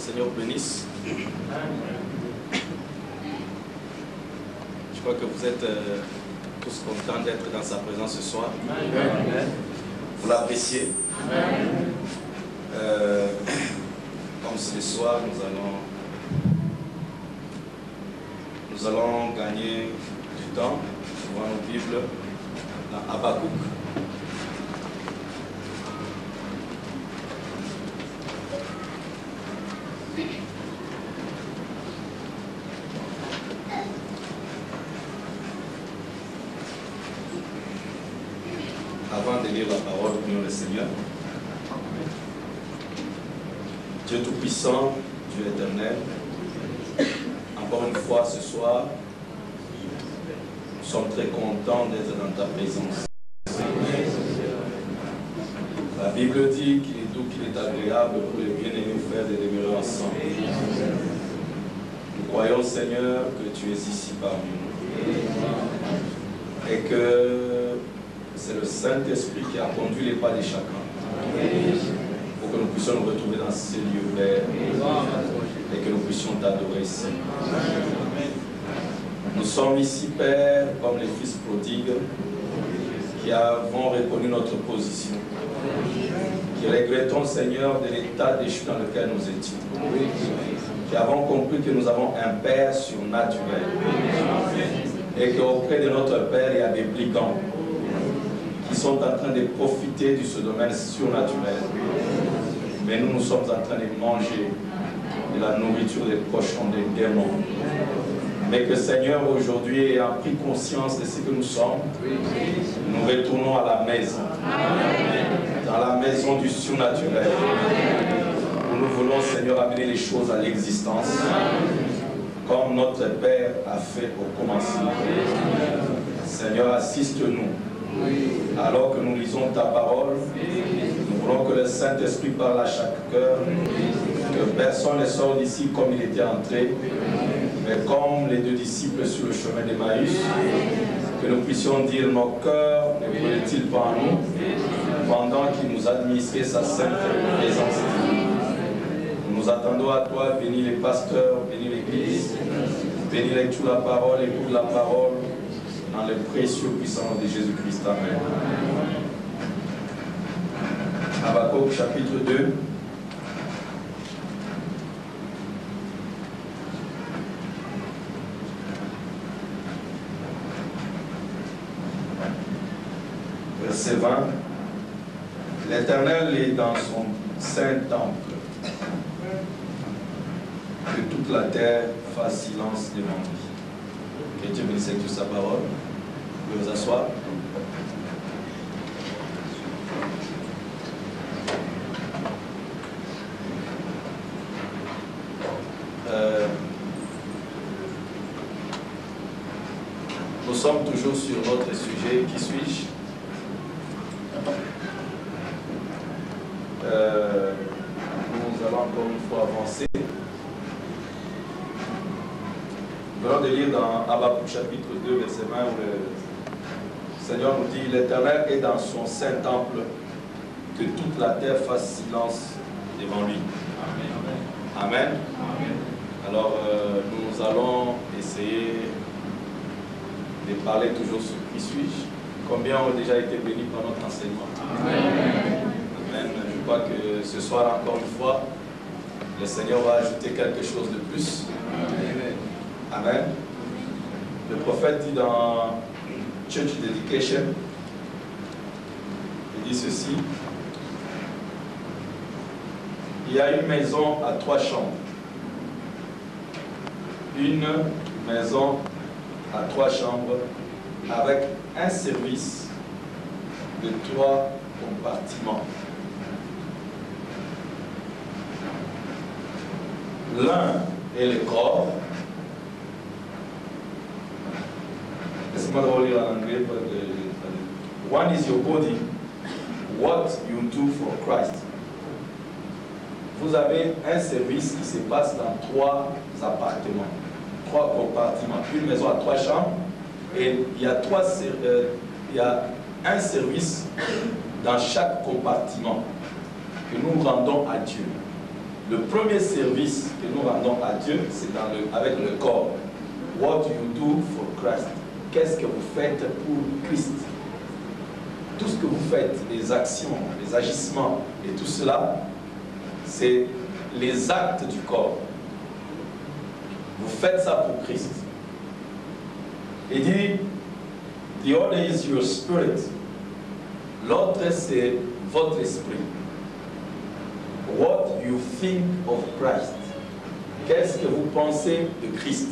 Seigneur bénisse. Je crois que vous êtes tous contents d'être dans sa présence ce soir. Vous l'appréciez. Comme ce soir, nous allons gagner du temps devant nos Bibles dans Habakkuk. Avant de lire la parole, prions le Seigneur. Dieu Tout-Puissant, Dieu éternel, encore une fois ce soir, nous sommes très contents d'être dans ta présence. La Bible dit qu'il est doux, qu'il est agréable pour les bien-aimés frères de demeurer ensemble. Nous croyons, Seigneur, que tu es ici parmi nous et que c'est le Saint-Esprit qui a conduit les pas de chacun pour que nous puissions nous retrouver dans ces lieux verts et que nous puissions t'adorer ici. Nous sommes ici, Père, comme les fils prodigues qui avons reconnu notre position, qui regrettons, Seigneur, de l'état déchu dans lequel nous étions, qui avons compris que nous avons un Père surnaturel et qu'auprès de notre Père, il y a des brigands qui sont en train de profiter de ce domaine surnaturel. Mais nous sommes en train de manger de la nourriture des cochons, des démons. Mais que Seigneur, aujourd'hui, ayant pris conscience de ce que nous sommes, nous retournons à la maison, dans la maison du surnaturel, où nous voulons, Seigneur, amener les choses à l'existence, comme notre Père a fait au commencement. Seigneur, assiste-nous. Alors que nous lisons ta parole, nous voulons que le Saint-Esprit parle à chaque cœur, que personne ne sorte d'ici comme il était entré, mais comme les deux disciples sur le chemin d'Emmaüs, que nous puissions dire nos cœurs ne brûlent-ils pas en nous, pendant qu'il nous administrait sa sainte présence divine. Nous nous attendons à toi, bénis les pasteurs, bénis l'Église, bénis les tout la parole, écoute la parole, dans le précieux puissant de Jésus-Christ. Amen. Habakkuk chapitre 2. Verset 20. L'Éternel est dans son saint temple. Que toute la terre fasse silence devant lui. Que Dieu bénisse toute sa parole. Vous pouvez vous asseoir. Nous sommes toujours sur notre sujet. Qui suis-je? Nous allons encore une fois avancer. Nous allons lire dans Habakkuk chapitre 2, verset 20, où le Seigneur nous dit: l'Éternel est dans son saint temple, que toute la terre fasse silence devant lui. Amen. Amen. Amen. Alors, nous allons essayer de parler toujours sur qui suis-je. Combien ont déjà été bénis par notre enseignement? Amen. Amen. Je crois que ce soir, encore une fois, le Seigneur va ajouter quelque chose de plus. Amen. Amen. Le prophète dit dans Church Dedication, il dit ceci: il y a une maison à 3 chambres. Une maison à 3 chambres avec un service de 3 compartiments. L'un est le corps. Laissez-moi le relire en anglais. One is your body, what you do for Christ. Vous avez un service qui se passe dans 3 appartements, 3 compartiments. Une maison à 3 chambres et il y a un service dans chaque compartiment que nous rendons à Dieu. le premier service que nous rendons à Dieu, c'est avec le corps. What you do for Christ. Qu'est-ce que vous faites pour Christ? Tout ce que vous faites, les actions, les agissements et tout cela, c'est les actes du corps. Vous faites ça pour Christ. Il dit, the other is your spirit. L'autre, c'est votre esprit. What you think of Christ. Qu'est-ce que vous pensez de Christ?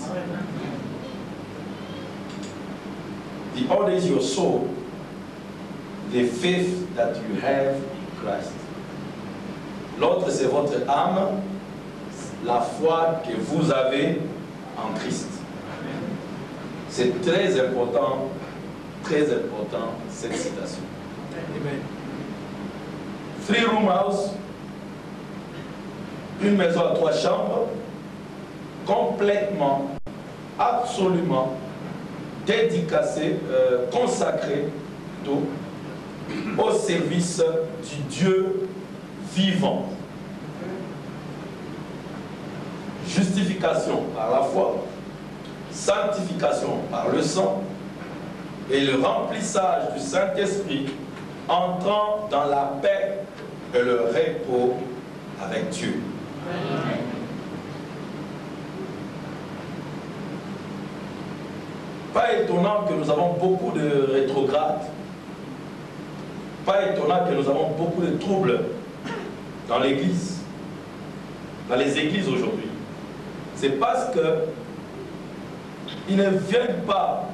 The other is your soul. The faith that you have in Christ. L'autre, c'est votre âme, la foi que vous avez en Christ. C'est très important cette citation. Amen. 3-room house, une maison à 3 chambres, complètement, absolument dédicacée, consacrée plutôt, au service du Dieu vivant. Justification par la foi, sanctification par le sang et le remplissage du Saint-Esprit entrant dans la paix et le repos avec Dieu. Amen. Pas étonnant que nous avons beaucoup de rétrogrades. Pas étonnant que nous avons beaucoup de troubles dans l'Église, dans les églises aujourd'hui. C'est parce que ils ne viennent pas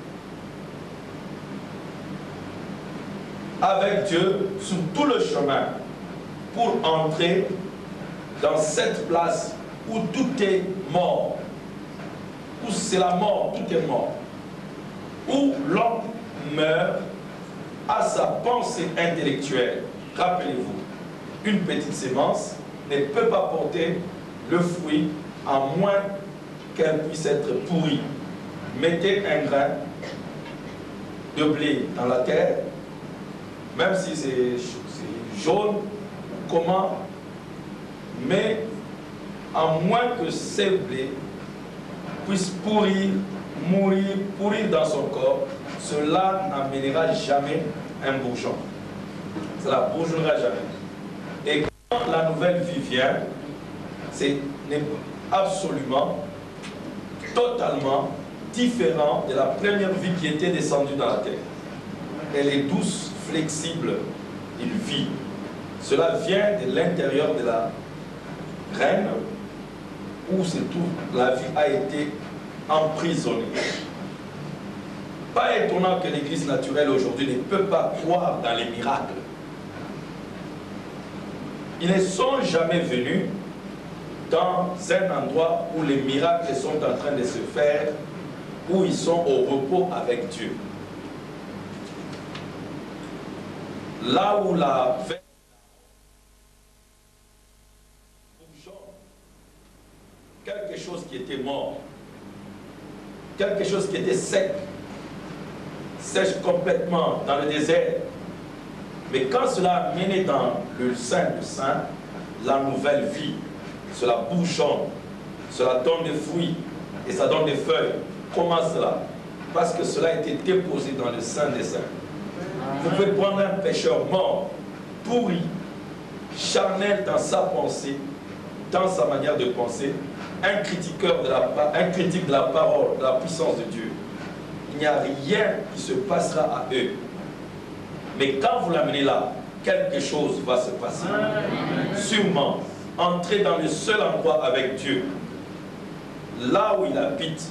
avec Dieu sur tout le chemin pour entrer dans cette place où tout est mort, où c'est la mort, tout est mort, où l'homme meurt à sa pensée intellectuelle. Rappelez-vous, une petite sémence ne peut pas porter le fruit à moins qu'elle puisse être pourrie. Mettez un grain de blé dans la terre, même si c'est jaune, comment, mais à moins que ce blé puisse pourrir, mourir, pourrir dans son corps, cela n'amènera jamais un bourgeon. Cela ne bourgeonnera jamais. Et quand la nouvelle vie vient, c'est absolument, totalement différent de la première vie qui était descendue dans la terre. Elle est douce, flexible, il vit. Cela vient de l'intérieur de la reine où c'est tout, la vie a été emprisonnée. Pas étonnant que l'Église naturelle aujourd'hui ne peut pas croire dans les miracles. Ils ne sont jamais venus dans un endroit où les miracles sont en train de se faire, où ils sont au repos avec Dieu. Là où la quelque chose qui était mort, quelque chose qui était sec, sèche complètement dans le désert. Mais quand cela a mené dans le sein du Saint, la nouvelle vie, cela bourgeonne, cela donne des fruits et ça donne des feuilles. Comment cela? Parce que cela a été déposé dans le sein des saints. Vous pouvez prendre un pécheur mort, pourri, charnel dans sa pensée, dans sa manière de penser, un critique de la parole, de la puissance de Dieu. Il n'y a rien qui se passera à eux. Mais quand vous l'amenez là, quelque chose va se passer. Sûrement, entrez dans le seul endroit avec Dieu, là où il habite.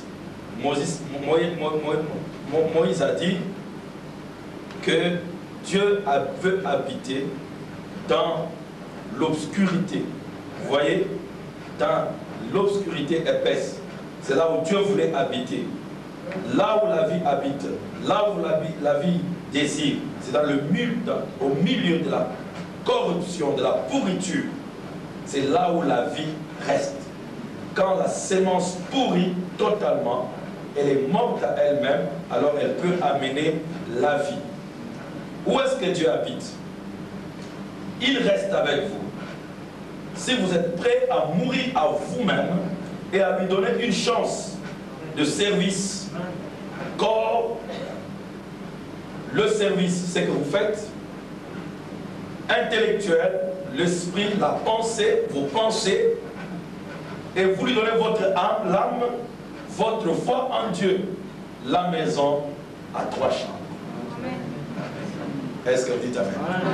Moïse a dit que Dieu veut habiter dans l'obscurité. Vous voyez, dans l'obscurité épaisse. C'est là où Dieu voulait habiter. Là où la vie habite, là où la vie désire, c'est dans au milieu de la corruption, de la pourriture. C'est là où la vie reste. Quand la sémence pourrit totalement, elle est morte à elle-même, alors elle peut amener la vie. Où est-ce que Dieu habite? Il reste avec vous. si vous êtes prêt à mourir à vous-même et à lui donner une chance de service, corps, le service, c'est que vous faites, intellectuel, l'esprit, la pensée, vos pensées, et vous lui donnez votre âme, l'âme, votre foi en Dieu, la maison à 3 chambres. Est-ce que vous dites amen?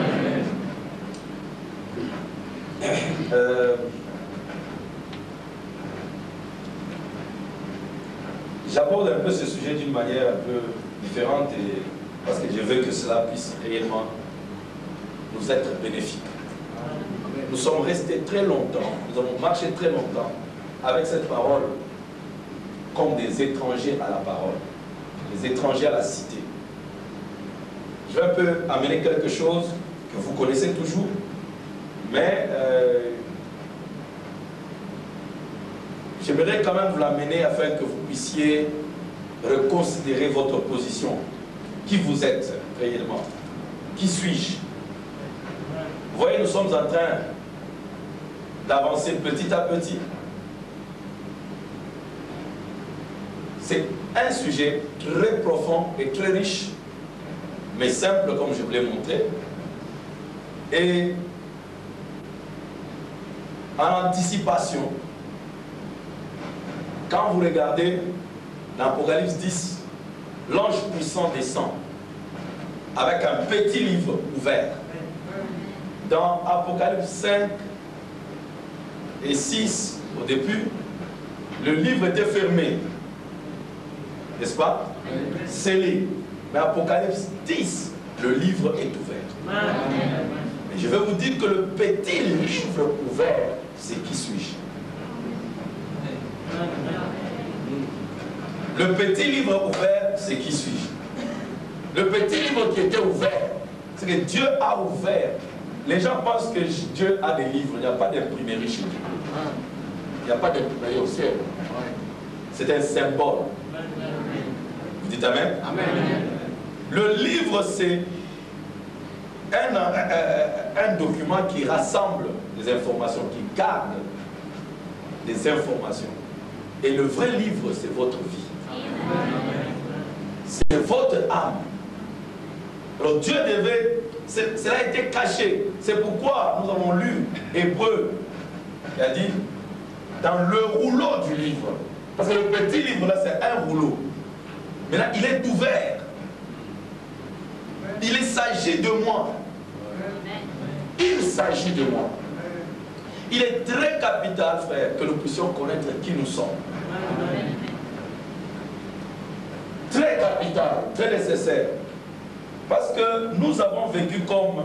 J'aborde un peu ce sujet d'une manière un peu différente et parce que je veux que cela puisse réellement nous être bénéfique. Nous sommes restés très longtemps, nous avons marché très longtemps avec cette parole comme des étrangers à la parole, des étrangers à la cité. Je vais un peu amener quelque chose que vous connaissez toujours, mais j'aimerais quand même vous l'amener afin que vous puissiez reconsidérer votre position. Qui vous êtes réellement? Qui suis-je? Vous voyez, nous sommes en train d'avancer petit à petit. C'est un sujet très profond et très riche, mais simple comme je vous l'ai montré. Et en anticipation, quand vous regardez dans Apocalypse 10, l'ange puissant descend avec un petit livre ouvert. Dans Apocalypse 5 et 6, au début, le livre était fermé, n'est-ce pas? Scellé. Mais Apocalypse 10, le livre est ouvert. Et je vais vous dire que le petit livre ouvert, c'est qui suis-je? Le petit livre ouvert, c'est qui suis-je? Le petit livre qui était ouvert, c'est que Dieu a ouvert. Les gens pensent que Dieu a des livres. Il n'y a pas d'imprimerie chez Dieu. Il n'y a pas d'imprimerie au ciel. C'est un symbole. Vous dites amen? Amen. Le livre, c'est un document qui rassemble des informations, qui garde des informations. Et le vrai livre, c'est votre vie. C'est votre âme. Alors Dieu devait, cela a été caché. C'est pourquoi nous avons lu Hébreu, qui a dit, dans le rouleau du livre. Parce que le petit livre là, c'est un rouleau. Maintenant, il est ouvert. Il s'agit de moi. Il s'agit de moi. Il est très capital, frère, que nous puissions connaître qui nous sommes. Très capital, très nécessaire. Parce que nous avons vécu comme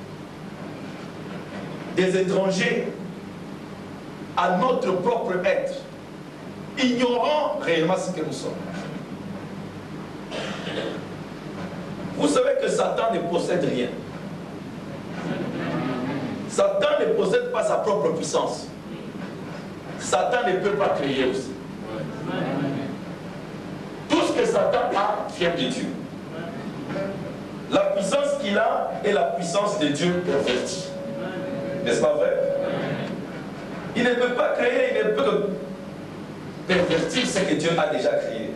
des étrangers à notre propre être, ignorant réellement ce que nous sommes. Vous savez que Satan ne possède rien. Satan ne possède pas sa propre puissance. Satan ne peut pas créer aussi. Tout ce que Satan a vient de Dieu. La puissance qu'il a est la puissance de Dieu pervertie. N'est-ce pas vrai? Il ne peut pas créer, il ne peut pervertir ce que Dieu a déjà créé.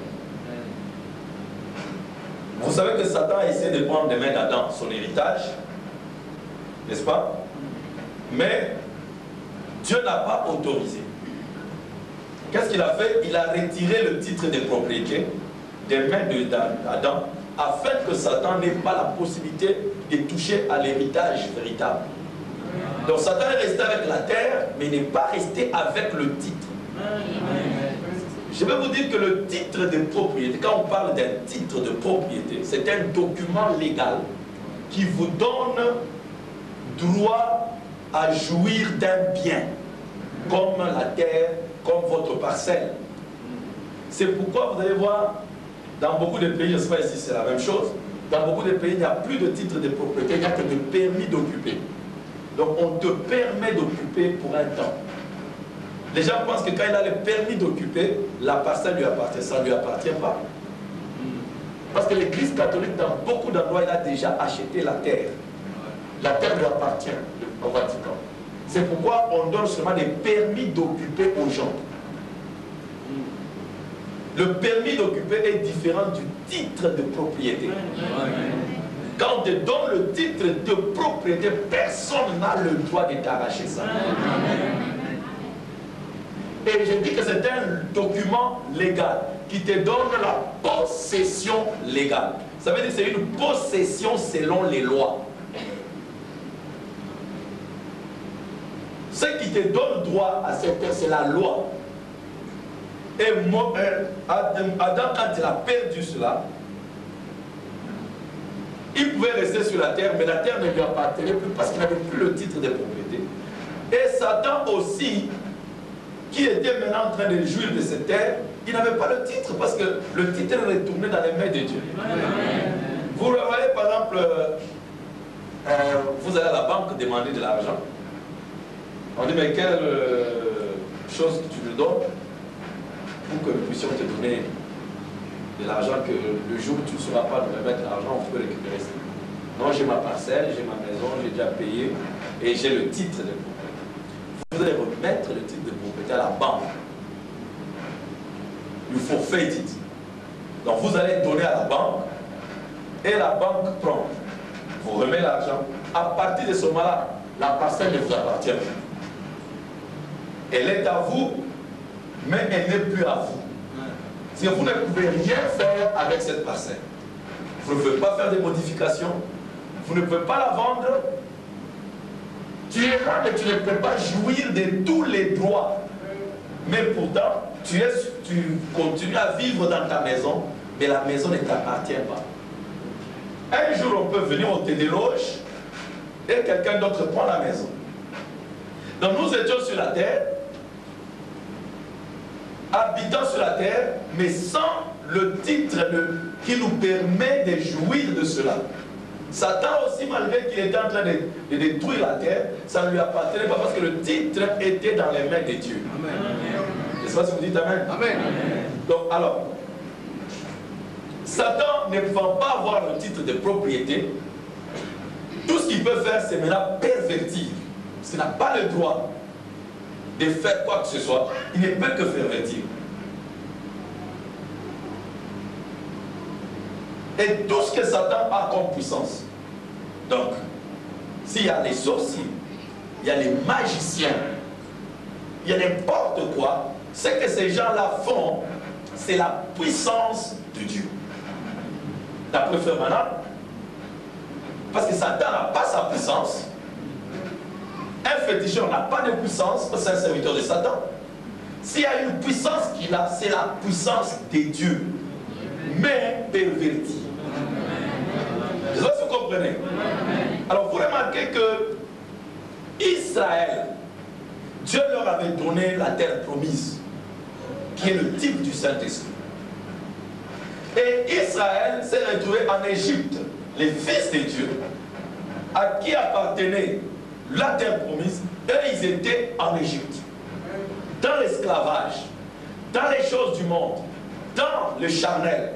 Vous savez que Satan a essayé de prendre des mains d'Adam, son héritage, n'est-ce pas? Mais Dieu n'a pas autorisé. Qu'est-ce qu'il a fait? Il a retiré le titre de propriété des mains d'Adam afin que Satan n'ait pas la possibilité de toucher à l'héritage véritable. Donc Satan est resté avec la terre, mais il n'est pas resté avec le titre. Je vais vous dire que le titre de propriété, quand on parle d'un titre de propriété, c'est un document légal qui vous donne droit à jouir d'un bien, comme la terre, comme votre parcelle. C'est pourquoi vous allez voir, dans beaucoup de pays, je ne sais pas si c'est la même chose, dans beaucoup de pays, il n'y a plus de titre de propriété, il n'y a que de permis d'occuper. Donc on te permet d'occuper pour un temps. Les gens pensent que quand il a le permis d'occuper, la parcelle lui appartient. Ça ne lui appartient pas. Parce que l'Église catholique, dans beaucoup d'endroits, il a déjà acheté la terre. La terre lui appartient au Vatican. C'est pourquoi on donne seulement des permis d'occuper aux gens. Le permis d'occuper est différent du titre de propriété. Quand on te donne le titre de propriété, personne n'a le droit de t'arracher ça. Et je dis que c'est un document légal qui te donne la possession légale. Ça veut dire que c'est une possession selon les lois. Ce qui te donne droit à cette terre, c'est la loi. Et Adam, quand il a perdu cela, il pouvait rester sur la terre, mais la terre ne lui appartenait plus parce qu'il n'avait plus le titre de propriété. Et Satan aussi, qui était maintenant en train de jouir de cette terre, il n'avait pas le titre parce que le titre est retourné dans les mains de Dieu. Vous voyez par exemple, vous allez à la banque demander de l'argent. On dit mais quelle chose que tu nous donnes pour que nous puissions te donner de l'argent que le jour où tu ne sauras pas nous remettre l'argent, on peut récupérer ça. Non, j'ai ma parcelle, j'ai ma maison, j'ai déjà payé et j'ai le titre de propriété. Vous allez remettre le titre de propriété à la banque. Il faut faire titre. Donc vous allez donner à la banque et la banque prend. Vous remet l'argent. À partir de ce moment-là, la parcelle ne vous appartient plus. Elle est à vous, mais elle n'est plus à vous. Si vous ne pouvez rien faire avec cette parcelle, vous ne pouvez pas faire des modifications, vous ne pouvez pas la vendre, tu es là, mais tu ne peux pas jouir de tous les droits. Mais pourtant, tu continues à vivre dans ta maison, mais la maison ne t'appartient pas. Un jour, on peut venir, on te déloge, et quelqu'un d'autre prend la maison. Donc nous étions sur la terre, habitant sur la terre, mais sans le titre qui nous permet de jouir de cela. Satan aussi, malgré qu'il était en train de détruire la terre, ça ne lui appartenait pas parce que le titre était dans les mains de Dieu. Amen. Je ne sais pas si vous dites Amen. Amen. Donc alors, Satan ne pouvant pas avoir le titre de propriété, tout ce qu'il peut faire, c'est maintenant pervertir. Parce qu'il n'a pas le droit de faire quoi que ce soit, il ne peut que pervertir. Et tout ce que Satan a comme puissance. Donc, s'il y a les sorciers, il y a les magiciens, il y a n'importe quoi, ce que ces gens-là font, c'est la puissance de Dieu. D'après Frère Branham, parce que Satan n'a pas sa puissance. Un féticheur n'a pas de puissance, c'est un serviteur de Satan. S'il y a une puissance qu'il a, c'est la puissance des dieux, mais pervertie. Je sais pas si vous comprenez. Alors vous remarquez que Israël, Dieu leur avait donné la terre promise, qui est le type du Saint-Esprit. Et Israël s'est retrouvé en Égypte, les fils de Dieu, à qui appartenait la terre promise, eux ils étaient en Égypte, dans l'esclavage, dans les choses du monde, dans le charnel.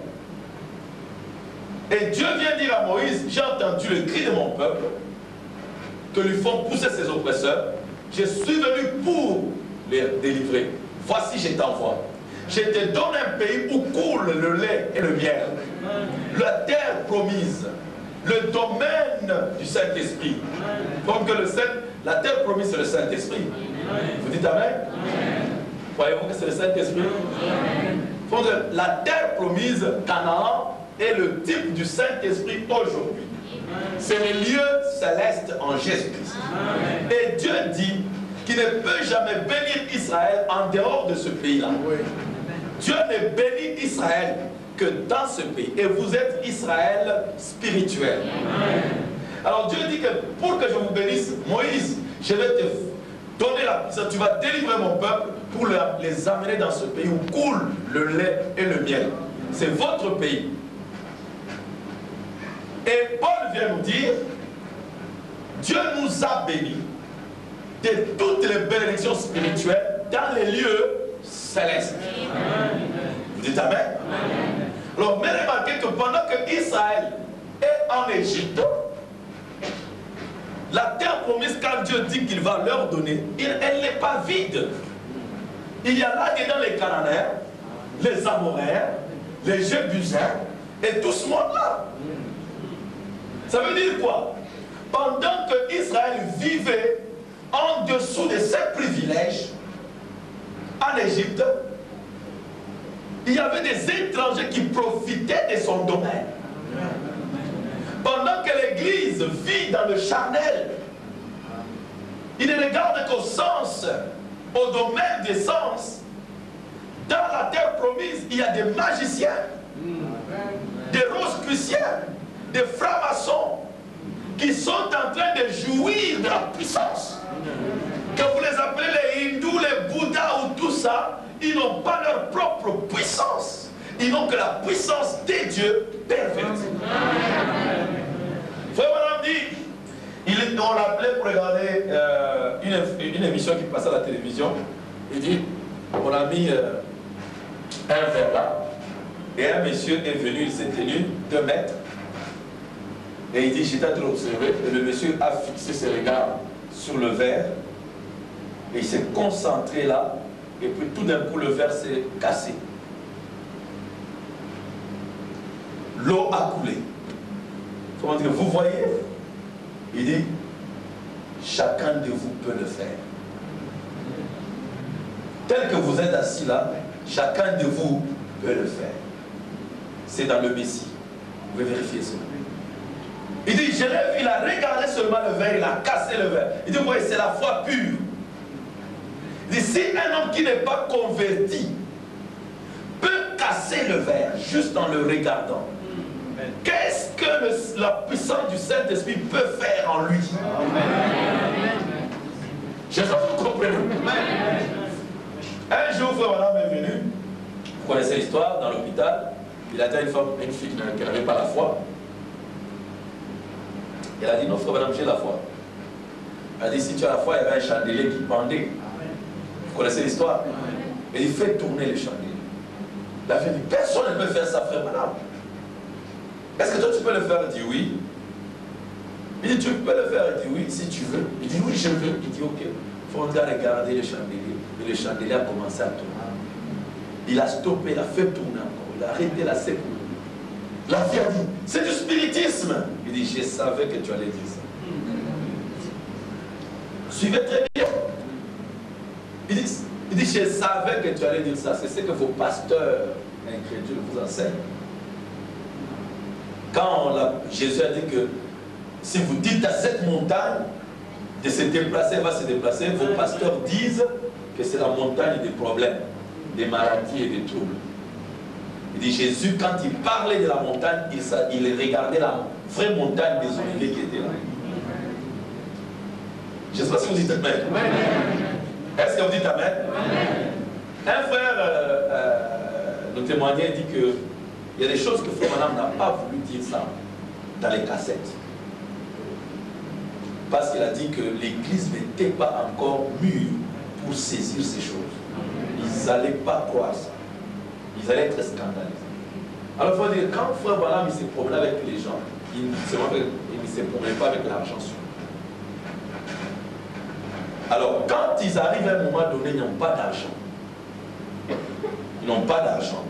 Et Dieu vient dire à Moïse, j'ai entendu le cri de mon peuple, que lui font pousser ses oppresseurs, je suis venu pour les délivrer, voici je t'envoie. Je te donne un pays où coule le lait et le miel, la terre promise, le domaine du Saint-Esprit. Comme que la terre promise c'est le Saint-Esprit. Vous dites Amen? Croyez-vous que c'est le Saint-Esprit? La terre promise, Canaan, est le type du Saint-Esprit aujourd'hui. C'est le lieu céleste en Jésus-Christ. Et Dieu dit qu'il ne peut jamais bénir Israël en dehors de ce pays-là. Dieu ne bénit Israël que dans ce pays. Et vous êtes Israël spirituel. Alors Dieu dit que pour que je vous bénisse, Moïse, je vais te donner la puissance. Tu vas délivrer mon peuple pour les amener dans ce pays où coule le lait et le miel. C'est votre pays. Et Paul vient nous dire, Dieu nous a bénis de toutes les bénédictions spirituelles dans les lieux célestes. Vous dites Amen? Alors, mais remarquez que pendant que Israël est en Égypte, La terre promise, quand Dieu dit qu'il va leur donner, elle n'est pas vide. Il y a là-dedans les Cananéens, les Amoréens, les Jébusiens et tout ce monde-là. Ça veut dire quoi? Pendant que Israël vivait en dessous de ses privilèges en Égypte, il y avait des étrangers qui profitaient de son domaine. Pendant que l'Église vit dans le charnel, il ne regarde qu'au sens, au domaine des sens. Dans la terre promise, il y a des magiciens, des rosicruciens, des francs-maçons qui sont en train de jouir de la puissance. Que vous les appelez les hindous, les bouddhas ou tout ça, ils n'ont pas leur propre puissance. Ils n'ont que la puissance des dieux pervertis. Frère Madame dit, on l'appelait pour regarder une émission qui passait à la télévision. Il dit, on a mis un verre là, et un monsieur est venu, il s'est tenu 2 mètres, et il dit, j'étais en train d'observer, et le monsieur a fixé ses regards sur le verre, et il s'est concentré là, et puis tout d'un coup le verre s'est cassé. L'eau a coulé. Comment dire, vous voyez? Il dit, chacun de vous peut le faire. Tel que vous êtes assis là, chacun de vous peut le faire. C'est dans le Messie. Vous pouvez vérifier ça. Il dit, je l'ai vu, il a regardé seulement le verre, il a cassé le verre. Il dit, oui, c'est la foi pure. Il dit, si un homme qui n'est pas converti peut casser le verre juste en le regardant, qu'est-ce que la puissance du Saint-Esprit peut faire en lui? J'espère que vous comprenez. Un jour, frère Madame est venu. Vous connaissez l'histoire, dans l'hôpital. Il a dit à une fille qui n'avait pas la foi. Elle a dit, non, frère Madame, j'ai la foi. Elle a dit, si tu as la foi, il y avait un chandelier qui pendait. Vous connaissez l'histoire? Et il fait tourner le chandelier. La fille dit, personne ne peut faire ça, frère Madame. Est-ce que toi tu peux le faire? Il dit oui. Il dit, tu peux le faire? Il dit oui, si tu veux. Il dit oui, je veux. Il dit ok. Il faut regarder le chandelier. Et le chandelier a commencé à tourner. Il a stoppé, il a fait tourner encore. Il a arrêté la seconde. La fille a dit, c'est du spiritisme. Il dit, je savais que tu allais dire ça. Suivez très bien. Il dit, je savais que tu allais dire ça. C'est ce que vos pasteurs incrédules vous enseignent. Quand Jésus a dit que si vous dites à cette montagne de se déplacer, elle va se déplacer, vos pasteurs disent que c'est la montagne des problèmes, des maladies et des troubles. Il dit Jésus, quand il parlait de la montagne, il regardait la vraie montagne des oliviers qui était là. Je ne sais pas si vous dites Amen. Est-ce que vous dites Amen? Un frère nous témoignait, dit que il y a des choses que frère Madame n'a pas voulu dire ça dans les cassettes. Parce qu'il a dit que l'église n'était pas encore mûre pour saisir ces choses. Ils n'allaient pas croire ça. Ils allaient être scandalisés. Alors il faut dire, quand frère Madame se promenait avec les gens, il ne se promenait pas avec l'argent sur eux. Alors quand ils arrivent à un moment donné, ils n'ont pas d'argent. Ils n'ont pas d'argent.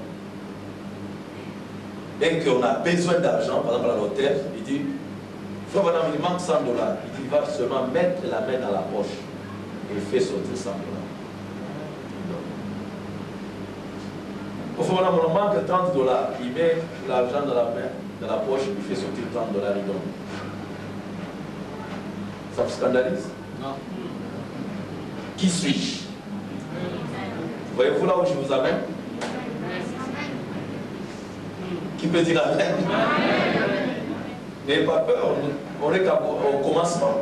Et qu'on a besoin d'argent, par exemple à l'hôtel, il dit, frère Madame, il manque 100 $. Il dit, il va seulement mettre la main dans la poche et il fait sortir 100 $. Frère Madame, on manque 30 $. Il met l'argent dans la main, dans la poche, il fait sortir 30 $, il donne. Ça vous scandalise? Non. Qui suis-je? Voyez-vous là où je vous amène? Qui peut dire Amen? N'ayez pas peur, on est au commencement.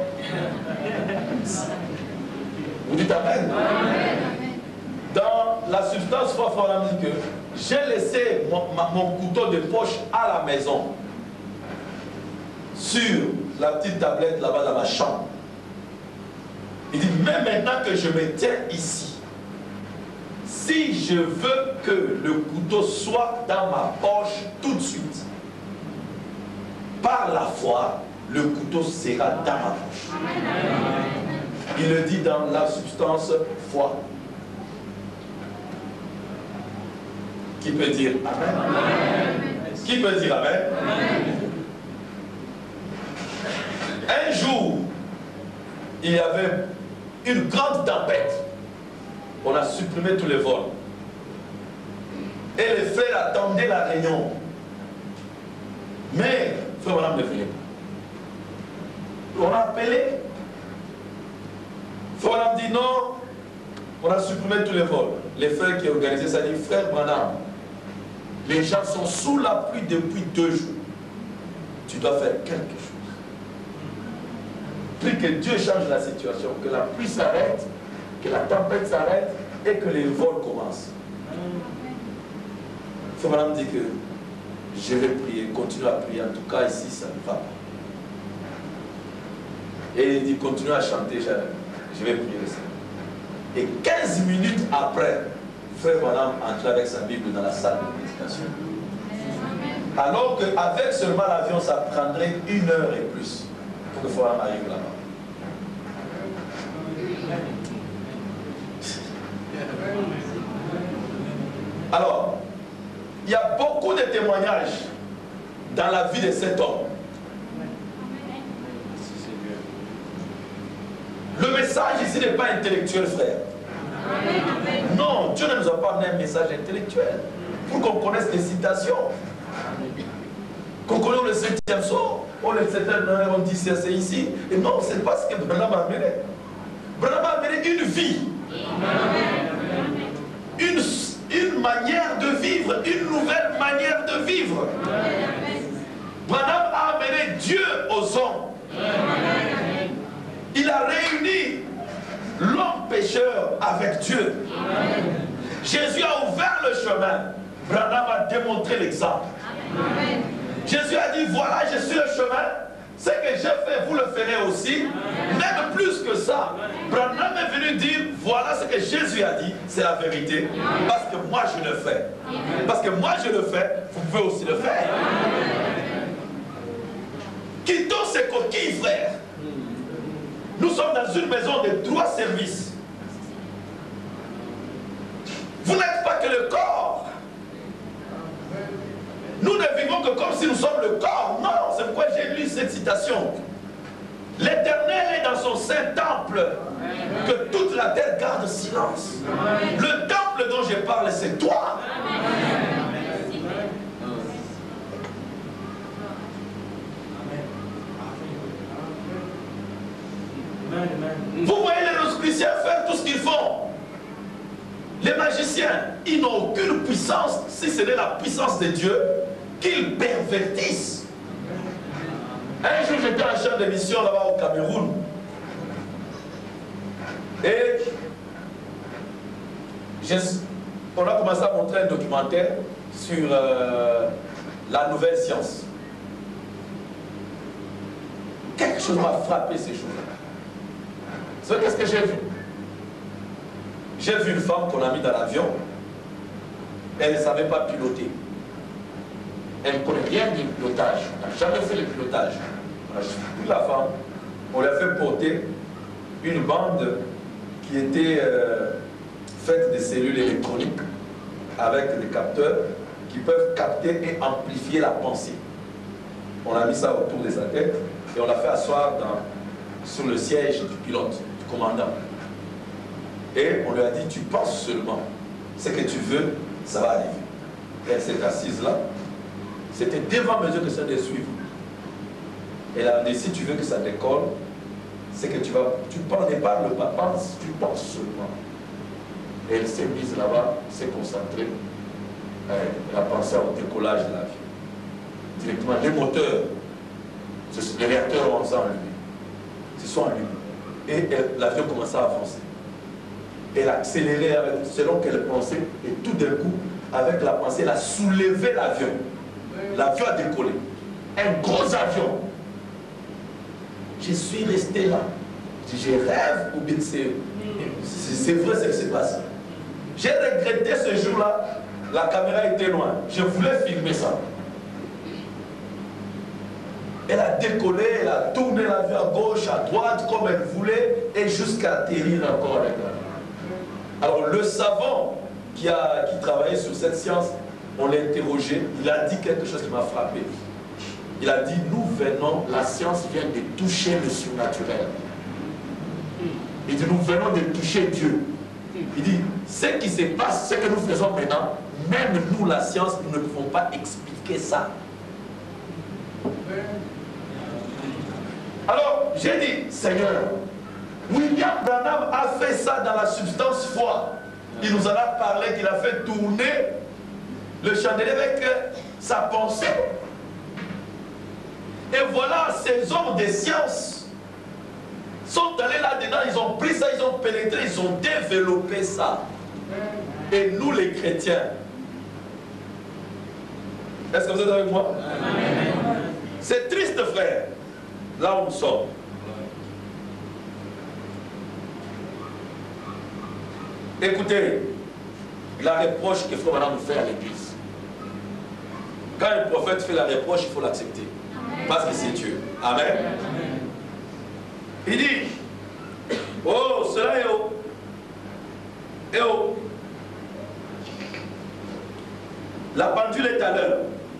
Vous dites Amen? Dans la substance, frère dit que j'ai laissé mon couteau de poche à la maison, sur la petite tablette là-bas dans ma chambre. Il dit, même maintenant que je me tiens ici, si je veux que le couteau soit dans ma poche tout de suite, par la foi, le couteau sera dans ma bouche. Il le dit dans la substance foi. Qui peut dire Amen? Qui peut dire Amen? Un jour, il y avait une grande tempête. On a supprimé tous les vols. Et les frères attendaient la réunion. Mais, frère madame ne venait pas. On a appelé. Frère madame dit non. On a supprimé tous les vols. Les frères qui organisaient ça disent, frère Branham, les gens sont sous la pluie depuis 2 jours. Tu dois faire quelque chose. Prie que Dieu change la situation, que la pluie s'arrête, que la tempête s'arrête et que les vols commencent. Frère madame dit que je vais prier, continue à prier. En tout cas, ici, ça ne va pas. Et il dit, continue à chanter, je vais prier le Seigneur. Et 15 minutes après, frère madame entrait avec sa Bible dans la salle de méditation. Alors qu'avec seulement l'avion, ça prendrait 1 heure et plus pour que frère madame arrive là-bas. Alors, il y a beaucoup de témoignages dans la vie de cet homme. Le message ici n'est pas intellectuel, frère. Non, Dieu ne nous a pas amené un message intellectuel. Pour qu'on connaisse les citations. Qu'on connaisse le 7e sort. Oh, le 7e, on dit c'est ici. Et non, ce n'est pas ce que Branham a amené. Branham a amené une vie. Une manière de vivre, une nouvelle manière de vivre. Branham a amené Dieu aux hommes. Il a réuni l'homme pécheur avec Dieu. Jésus a ouvert le chemin. Branham a démontré l'exemple. Jésus a dit, voilà, je suis le chemin. Ce que j'ai fait, vous le ferez aussi. Même plus que ça. Branham est venu dire, voilà ce que Jésus a dit, c'est la vérité. Parce que moi je le fais. Parce que moi je le fais, vous pouvez aussi le faire. Quittons ces coquilles, frères. Nous sommes dans une maison de 3 services. Vous n'êtes pas que le corps. Nous ne vivons que comme si nous sommes le corps. Non, c'est pourquoi j'ai lu cette citation. L'Éternel est dans son saint temple. Que toute la terre garde silence. Le temple dont je parle, c'est toi. Vous voyez les rosicruciens faire tout ce qu'ils font. Les magiciens, ils n'ont aucune puissance, si ce n'est la puissance de Dieu, qu'ils pervertissent. Un jour, j'étais en champ de mission là-bas au Cameroun. Et on a commencé à montrer un documentaire sur la nouvelle science. Quelque chose m'a frappé ces jours-là. Vous savez qu'est-ce que j'ai vu? J'ai vu une femme qu'on a mis dans l'avion. Elle ne savait pas piloter. Elle ne connaît rien du pilotage. Elle n'a jamais fait le pilotage. On a pris la femme, on lui a fait porter une bande qui était faite de cellules électroniques avec des capteurs qui peuvent capter et amplifier la pensée. On a mis ça autour de sa tête et on l'a fait asseoir sur le siège du pilote, du commandant. Et on lui a dit, tu penses seulement. Ce que tu veux, ça va arriver. Elle s'est assise là. C'était devant mesure que ça devait suivre. Elle a dit, si tu veux que ça décolle, c'est que tu ne parles pas, pense, tu penses seulement. Et elle s'est mise là-bas, s'est concentrée. Elle a pensé au décollage de l'avion. Directement, les moteurs, les réacteurs ont ça en lui. Ce sont en lui. Et l'avion commençait à avancer. Elle a accéléré selon qu'elle pensait, et tout d'un coup, avec la pensée, elle a soulevé l'avion. L'avion a décollé. Un gros avion. Je suis resté là. Je rêve ou bien c'est vrai ce qui se passe. J'ai regretté ce jour-là, la caméra était loin. Je voulais filmer ça. Elle a décollé, elle a tourné l'avion à gauche, à droite, comme elle voulait, et jusqu'à atterrir encore avec elle. Alors le savant qui travaillait sur cette science, on l'a interrogé, il a dit quelque chose qui m'a frappé. Il a dit, nous venons, la science vient de toucher le surnaturel. Il dit, nous venons de toucher Dieu. Il dit, ce qui se passe, ce que nous faisons maintenant, même nous, la science, nous ne pouvons pas expliquer ça. Alors, j'ai dit, Seigneur, William Branham a fait ça dans la substance foi. Il nous en a parlé, qu'il a fait tourner le chandelier avec sa pensée. Et voilà, ces hommes de science sont allés là-dedans, ils ont pris ça, ils ont pénétré, ils ont développé ça. Et nous les chrétiens, est-ce que vous êtes avec moi? C'est triste, frère, là où nous sommes. Écoutez, la reproche qu'il faut maintenant nous faire à l'église. Quand le prophète fait la reproche, il faut l'accepter. Parce que c'est Dieu. Amen. Il dit, oh, cela est haut. Et oh. La pendule est à l'heure.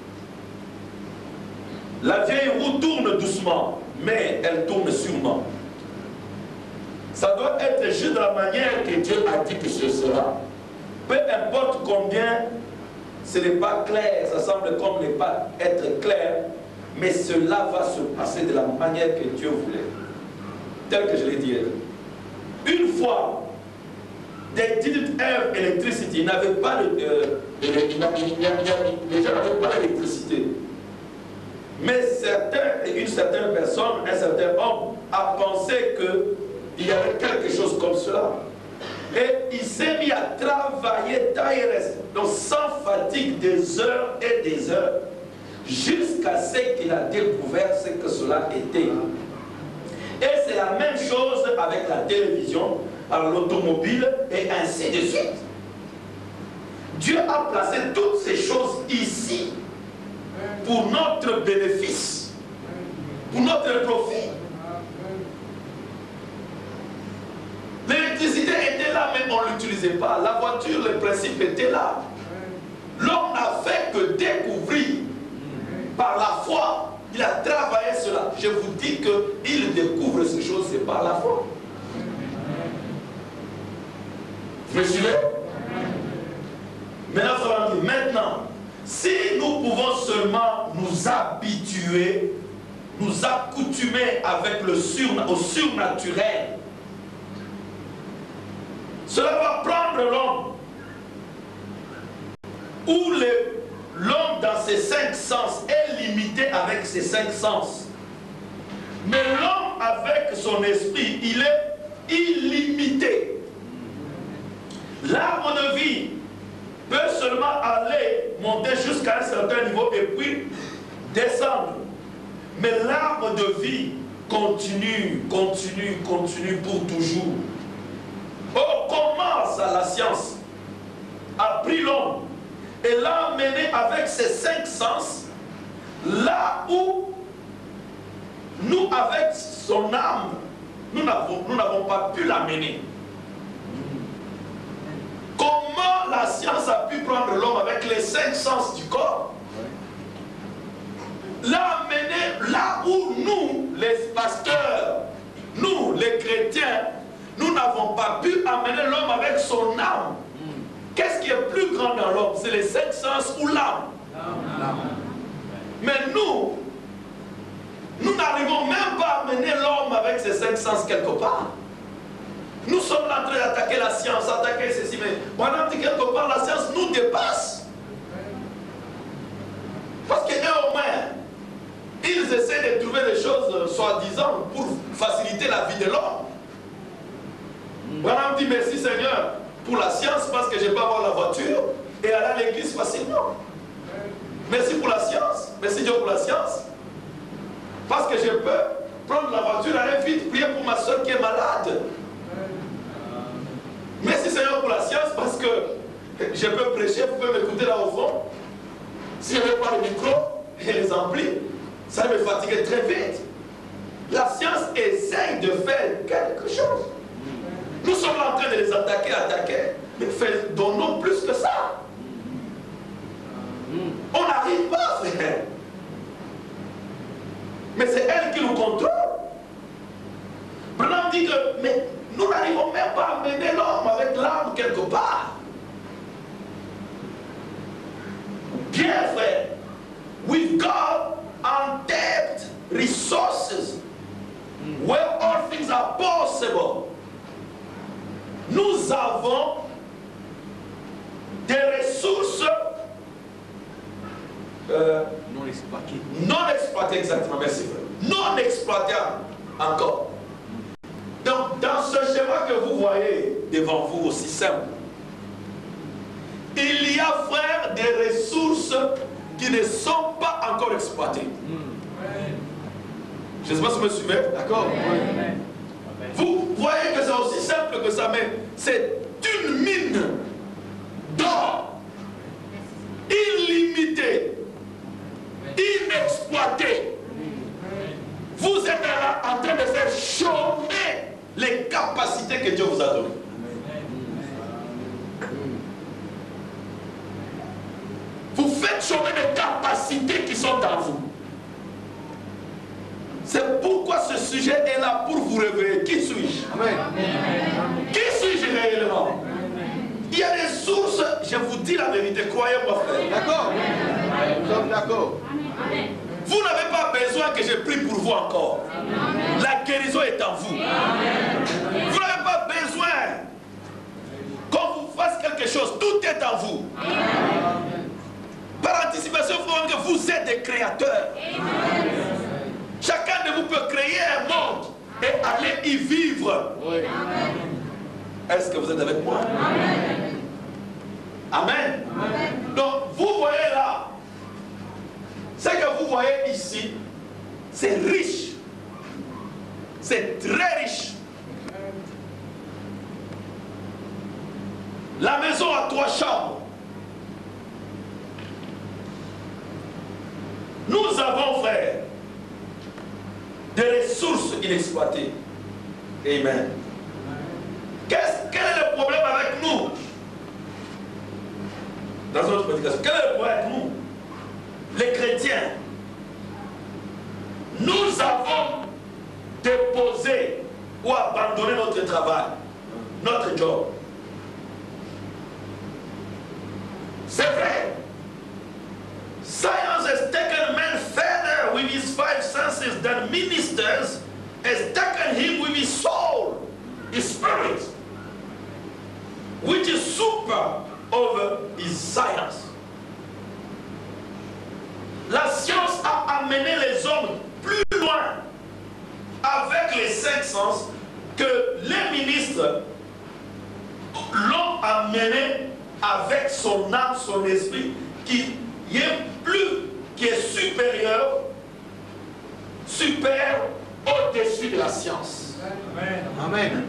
La vieille roue tourne doucement, mais elle tourne sûrement. Ça doit être juste de la manière que Dieu a dit que ce sera. Peu importe combien ce n'est pas clair, ça semble comme ne pas être clair, mais cela va se passer de la manière que Dieu voulait. Tel que je l'ai dit. Une fois, they didn't have electricity, ils n'avaient pas les gens n'avaient pas l'électricité. Mais une certaine personne, un certain homme a pensé qu'il y avait quelque chose comme cela. Et il s'est mis à travailler donc sans fatigue des heures et des heures, jusqu'à ce qu'il a découvert ce que cela était. Et c'est la même chose avec la télévision, l'automobile et ainsi de suite. Dieu a placé toutes ces choses ici pour notre bénéfice, pour notre profit. L'électricité était là, mais on ne l'utilisait pas. La voiture, le principe était là. L'homme n'a fait que découvrir par la foi. Il a travaillé cela. Je vous dis qu'il découvre ces choses, c'est par la foi. Vous me suivez? Maintenant, si nous pouvons seulement nous habituer, nous accoutumer avec au surnaturel, cela va prendre l'homme, où l'homme dans ses 5 sens est limité avec ses 5 sens. Mais l'homme avec son esprit, il est illimité. L'arbre de vie peut seulement aller monter jusqu'à un certain niveau et puis descendre. Mais l'arbre de vie continue pour toujours. Oh, comment ça, la science a pris l'homme et l'a amené avec ses 5 sens, là où nous, avec son âme, nous n'avons pas pu l'amener. Comment la science a pu prendre l'homme avec les 5 sens du corps, l'a amené là où nous, les pasteurs, nous, les chrétiens, nous n'avons pas pu amener l'homme avec son âme. Qu'est-ce qui est plus grand dans l'homme? C'est les 5 sens ou l'âme? Mais nous n'arrivons même pas à amener l'homme avec ses 5 sens quelque part. Nous sommes en train d'attaquer la science, attaquer ceci, mais pendant que quelque part la science nous dépasse. Parce qu'eux au moins, ils essaient de trouver des choses soi-disant pour faciliter la vie de l'homme. Branham dit merci Seigneur pour la science parce que je peux avoir la voiture et aller à l'église facilement. Merci pour la science, merci Dieu pour la science. Parce que je peux prendre la voiture, aller vite, prier pour ma soeur qui est malade. Merci Seigneur pour la science parce que je peux prêcher, vous pouvez m'écouter là au fond. Si je n'ai pas le micro et les amplis, Ça me fatiguer très vite. La science essaye de faire quelque chose. Nous sommes en train de les attaquer, mais donnons plus que ça. On n'arrive pas, frère. Mais c'est elle qui nous contrôle. Branham dit que mais nous n'arrivons même pas à mener l'homme avec l'âme quelque part. Bien, frère. We've got untapped resources where all things are possible. Nous avons des ressources non exploitées, exactement, merci frère. Non exploitées encore. Donc, dans ce schéma que vous voyez devant vous, aussi simple, il y a, frère, des ressources qui ne sont pas encore exploitées. Je ne sais pas si vous me suivez. D'accord. Vous voyez que c'est aussi simple que ça, mais c'est une mine d'or illimitée, inexploitée. Vous êtes là en train de faire chômer les capacités que Dieu vous a données. Vous faites chômer les capacités qui sont en vous. C'est pourquoi ce sujet est là pour vous réveiller. Qui suis-je? Qui suis-je réellement? Il y a des sources, je vous dis la vérité, croyez-moi frère. D'accord? Nous sommes d'accord. Vous n'avez pas besoin que je prie pour vous encore. La guérison est en vous. Vous n'avez pas besoin qu'on vous fasse quelque chose. Tout est en vous. Par anticipation, il faut voir que vous êtes des créateurs. Chacun de vous peut créer un monde et aller y vivre. Est-ce que vous êtes avec moi? Amen. Donc, vous voyez là, ce que vous voyez ici, c'est riche. C'est très riche. La maison a 3 chambres. Nous avons, frère, des ressources inexploitées. Amen. Quel est le problème avec nous? Dans notre prédication, quel est le problème avec nous? Les chrétiens. Nous avons déposé ou abandonné notre travail, notre job. C'est vrai. Science has taken man further with his 5 senses than ministers has taken him with his soul, his spirit, which is super over his science. La science a amené les hommes plus loin avec les 5 sens que les ministres l'ont amené avec son âme, son esprit, qui est supérieur, au-dessus de la science. Amen. Amen.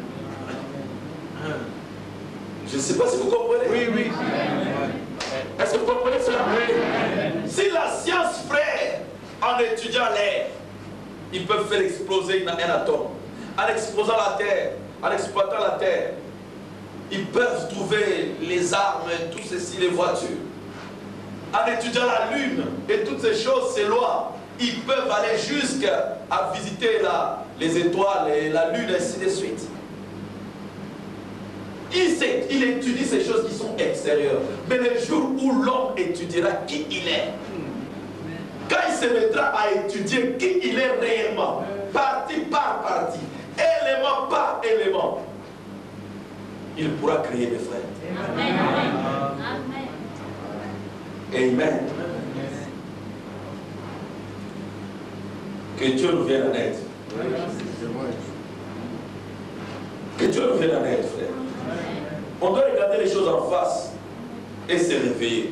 Je ne sais pas si vous comprenez. Oui, oui. Est-ce que vous comprenez cela? Oui. Si la science, frère, en étudiant l'air, ils peuvent faire exploser un atome. En explosant la terre, en exploitant la terre, ils peuvent trouver les armes, tout ceci, les voitures. En étudiant la lune et toutes ces choses, ces lois, ils peuvent aller jusqu'à visiter les étoiles et la lune, et ainsi de suite. Il étudie ces choses qui sont extérieures. Mais le jour où l'homme étudiera qui il est, quand il se mettra à étudier qui il est réellement, partie par partie, élément par élément, il pourra créer des frères. Amen. Amen. Que Dieu nous vienne en aide. Que Dieu nous vienne en aide, frère. On doit regarder les choses en face et se réveiller.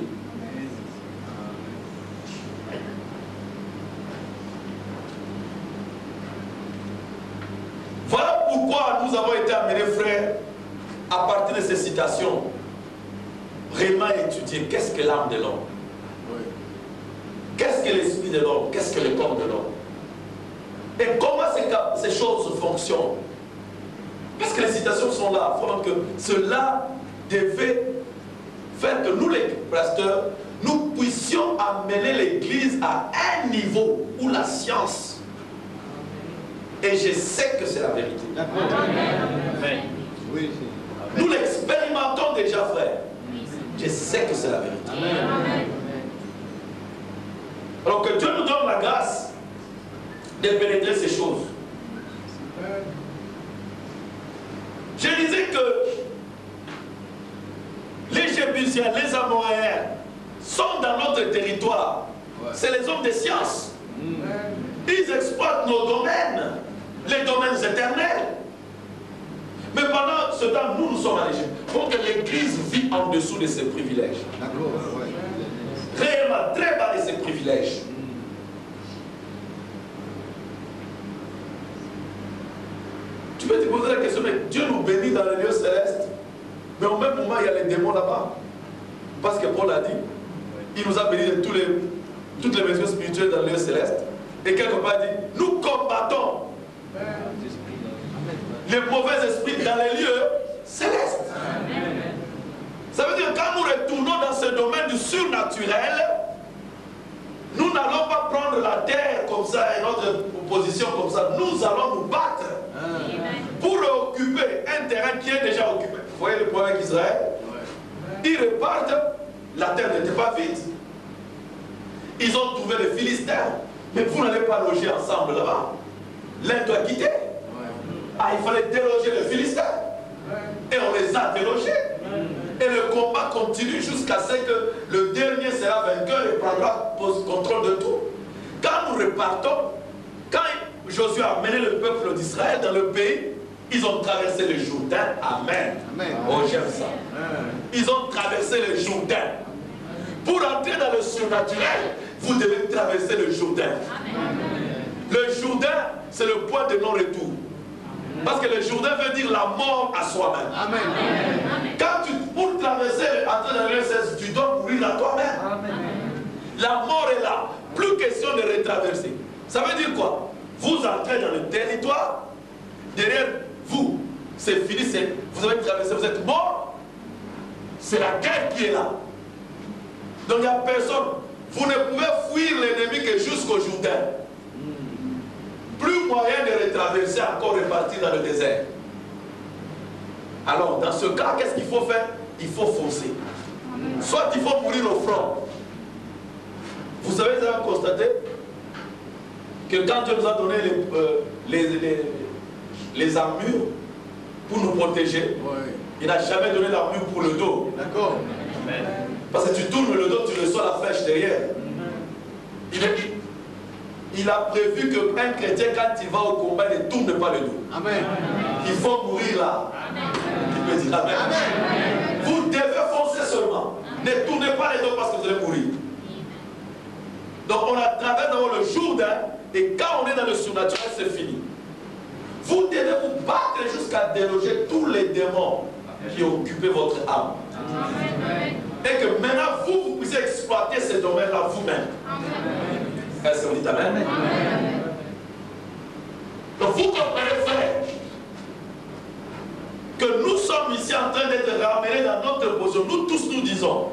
Voilà pourquoi nous avons été amenés, frères, à partir de ces citations, vraiment étudier qu'est-ce que l'âme de l'homme. Qu'est-ce qu'est-ce que l'esprit de l'homme? Qu'est-ce que le corps de l'homme? Et comment ces choses fonctionnent? Parce que les citations sont là, afin que cela devait faire que nous, les pasteurs, nous puissions amener l'Église à un niveau où la science, et je sais que c'est la vérité. Amen. Oui. Nous l'expérimentons déjà, frère. Je sais que c'est la vérité. Amen. Alors que Dieu nous donne la grâce de pénétrer ces choses. Je disais que les Jébusiens, les Amoréens sont dans notre territoire. C'est les hommes des sciences. Ils exploitent nos domaines, les domaines éternels. Mais pendant ce temps, nous sommes à l'Égypte. Pour que l'Église vit en dessous de ses privilèges. Réellement, très bas de ses privilèges. Tu peux te poser la question, mais Dieu nous bénit dans les lieux célestes, mais au même moment, il y a les démons là-bas. Parce que Paul a dit, il nous a bénis de toutes les maisons spirituelles dans les lieux célestes. Et quelque part, il dit, nous combattons les mauvais esprits dans les lieux célestes. Ça veut dire que quand nous retournons dans ce domaine du surnaturel, nous n'allons pas prendre la terre comme ça et notre position comme ça. Nous allons nous battre pour occuper un terrain qui est déjà occupé. Vous voyez le problème avec Israël? Ils repartent, la terre n'était pas vide. Ils ont trouvé les Philistins. Mais vous n'allez pas loger ensemble là-bas. L'un doit quitter. Ah, il fallait déloger les Philistins. Et on les a délogés. Et le combat continue jusqu'à ce que le dernier sera vainqueur et prendra contrôle de tout. Quand nous repartons, quand Josué a mené le peuple d'Israël dans le pays, ils ont traversé le Jourdain. Amen. Oh, j'aime ça. Ils ont traversé le Jourdain. Pour entrer dans le surnaturel, vous devez traverser le Jourdain. Le Jourdain, c'est le point de non-retour. Parce que le Jourdain veut dire la mort à soi-même. Quand pour traverser, entrer dans le cesse, tu dois mourir à toi-même. La mort est là. Plus question de retraverser. Ça veut dire quoi? Vous entrez dans le territoire, derrière vous, c'est fini, vous avez traversé, vous êtes mort. C'est la guerre qui est là. Donc il n'y a personne. Vous ne pouvez fuir l'ennemi que jusqu'au Jourdain. Plus moyen de retraverser encore et partir dans le désert. Alors dans ce cas, qu'est-ce qu'il faut faire? Il faut foncer. Soit il faut mourir au front. Vous savez, vous avez constaté que quand Dieu nous a donné les armures pour nous protéger, il n'a jamais donné l'armure pour le dos. D'accord. Parce que tu tournes le dos, tu reçois la flèche derrière. Il a prévu qu'un chrétien, quand il va au combat, ne tourne pas le dos. Amen. Il faut mourir là. Il peut dire Amen. Amen. Vous devez foncer seulement. Ne tournez pas les dos parce que vous allez mourir. Donc on a traversé d'abord le Jourdain, et quand on est dans le surnaturel, c'est fini. Vous devez vous battre jusqu'à déloger tous les démons qui occupent votre âme. Amen. Et que maintenant vous puissiez exploiter ces domaines-là vous-même. Est-ce que vous dites Amen? Amen. Donc vous comprenez, frère, que nous sommes ici en train d'être ramenés dans notre position. Nous tous nous disons,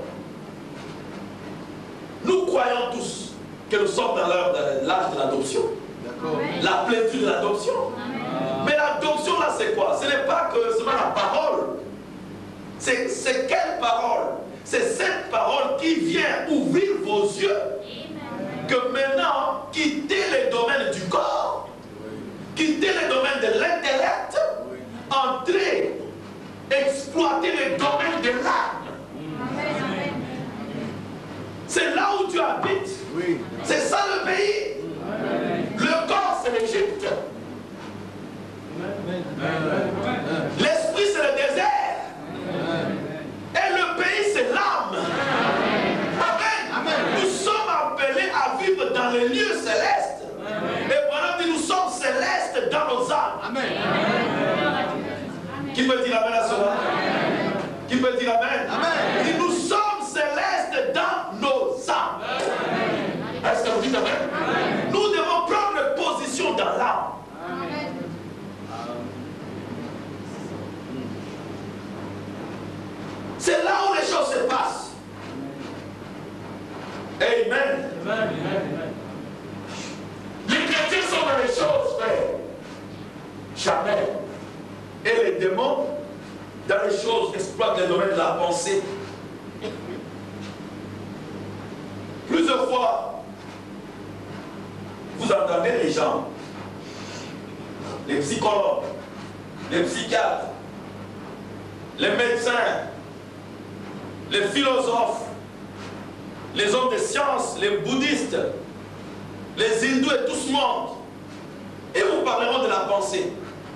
nous croyons tous que nous sommes dans l'âge de l'adoption. La plénitude de l'adoption. Mais l'adoption là c'est quoi? Ce n'est pas que seulement la parole. C'est quelle parole? C'est cette parole qui vient ouvrir vos yeux. Que maintenant, quittez les domaines du corps, quittez les domaines de l'intellect, entrez, exploitez les domaines de l'âme. C'est là où tu habites. C'est ça le pays. Le corps, c'est l'Égypte. L'esprit, c'est le désert. Et le pays, c'est l'âme. Amen. Nous sommes appelés à vivre dans les lieux célestes. Et voilà que nous sommes célestes dans nos âmes. Amen. Qui peut dire Amen à cela? Qui peut dire Amen? C'est là où les choses se passent. Amen. Les chrétiens sont dans les choses, frère. Jamais. Et les démons, dans les choses, exploitent les domaines de la pensée. Plusieurs fois, vous entendez les gens, les psychologues, les psychiatres, les médecins, les philosophes, les hommes de science, les bouddhistes, les hindous et tout ce monde, et vous parleront de la pensée.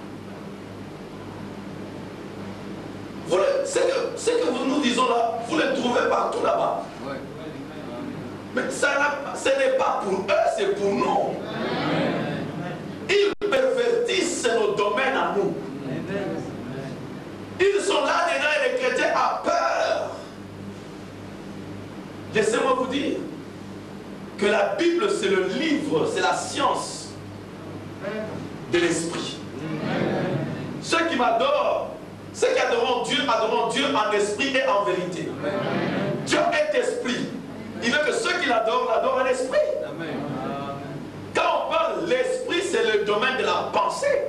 Ce que nous disons là, vous le trouvez partout là-bas. Mais ce n'est pas pour eux, c'est pour nous. Ils pervertissent nos domaines à nous. Ils sont là-dedans et les chrétiens ont peur. Laissez-moi vous dire que la Bible, c'est le livre, c'est la science de l'esprit. Ceux qui m'adorent, ceux qui adorent Dieu en esprit et en vérité. Dieu est esprit. Il veut que ceux qui l'adorent, l'adorent en esprit. Quand on parle l'esprit, c'est le domaine de la pensée.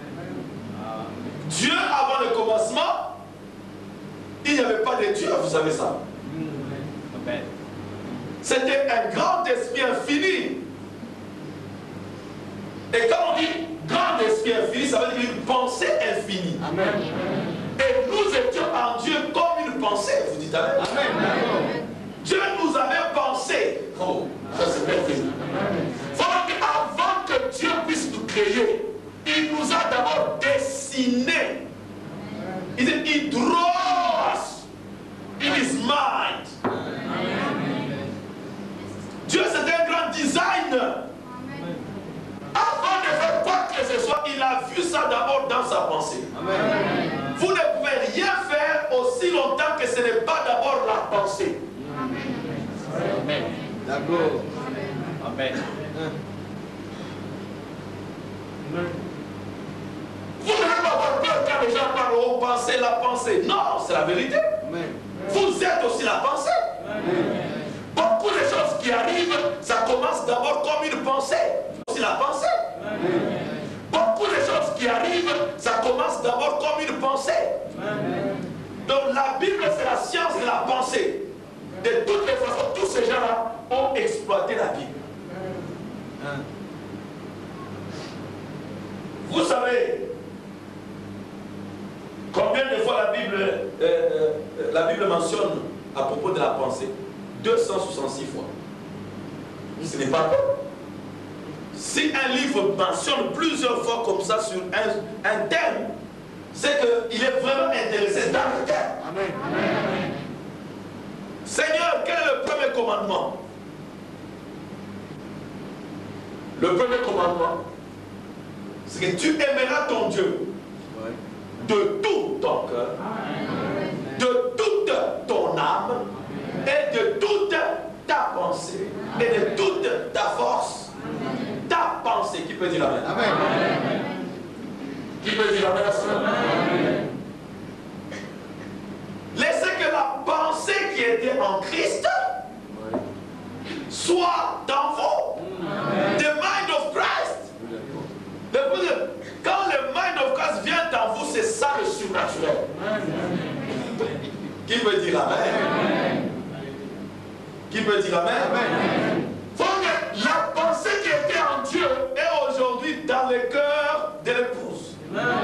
Dieu, avant le commencement, il n'y avait pas de Dieu, vous savez ça. C'était un grand esprit infini. Et quand on dit grand esprit infini, ça veut dire une pensée infinie. Amen. Et nous étions en Dieu comme une pensée. Vous dites Amen. Amen. Dieu nous avait pensé. Oh, ça c'est merveilleux. Avant que Dieu puisse nous créer, il nous a d'abord dessiné. Il dit, he draws us in his mind. Dieu c'est un grand designer. Avant de faire quoi que ce soit, il a vu ça d'abord dans sa pensée. Amen. Vous ne pouvez rien faire aussi longtemps que ce n'est pas d'abord la pensée. Amen. D'accord. Amen. Vous ne devez pas avoir peur quand les gens parlent, oh, pensez la pensée. Non, c'est la vérité. Amen. Vous êtes aussi la pensée. Amen. Beaucoup de choses qui arrivent, ça commence d'abord comme une pensée. C'est la pensée. Amen. Beaucoup de choses qui arrivent, ça commence d'abord comme une pensée. Amen. Donc la Bible, c'est la science de la pensée. De toutes les façons, tous ces gens-là ont exploité la Bible. Amen. Vous savez combien de fois la Bible mentionne à propos de la pensée? 266 fois. Ce n'est pas peu. Si un livre mentionne plusieurs fois comme ça sur un thème, c'est qu'il est vraiment intéressé dans le thème. Amen. Amen. Seigneur, quel est le premier commandement? Le premier commandement, c'est que tu aimeras ton Dieu de tout ton cœur, de toute ton âme et de toute ta pensée et de toute ta force. Ta pensée, qui peut dire Amen? Amen. Qui peut dire Amen? Amen. Laissez que la pensée qui était en Christ soit dans vous. Amen. The mind of Christ. Quand le mind of Christ vient dans vous, c'est ça le surnaturel. Amen. Qui peut dire Amen? Amen. Qui peut dire Amen? Amen. La pensée qui était en Dieu est aujourd'hui dans le cœur de l'épouse.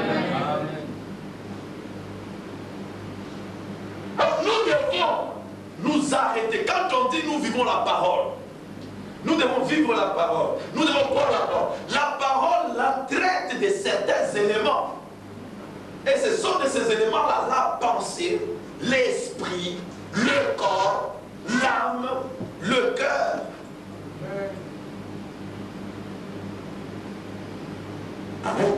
Nous devons nous arrêter. Quand on dit nous vivons la parole, nous devons vivre la parole. Nous devons prendre la parole. La parole la traite de certains éléments. Et ce sont de ces éléments-là la pensée, l'esprit, le corps, l'âme, le cœur. Amen.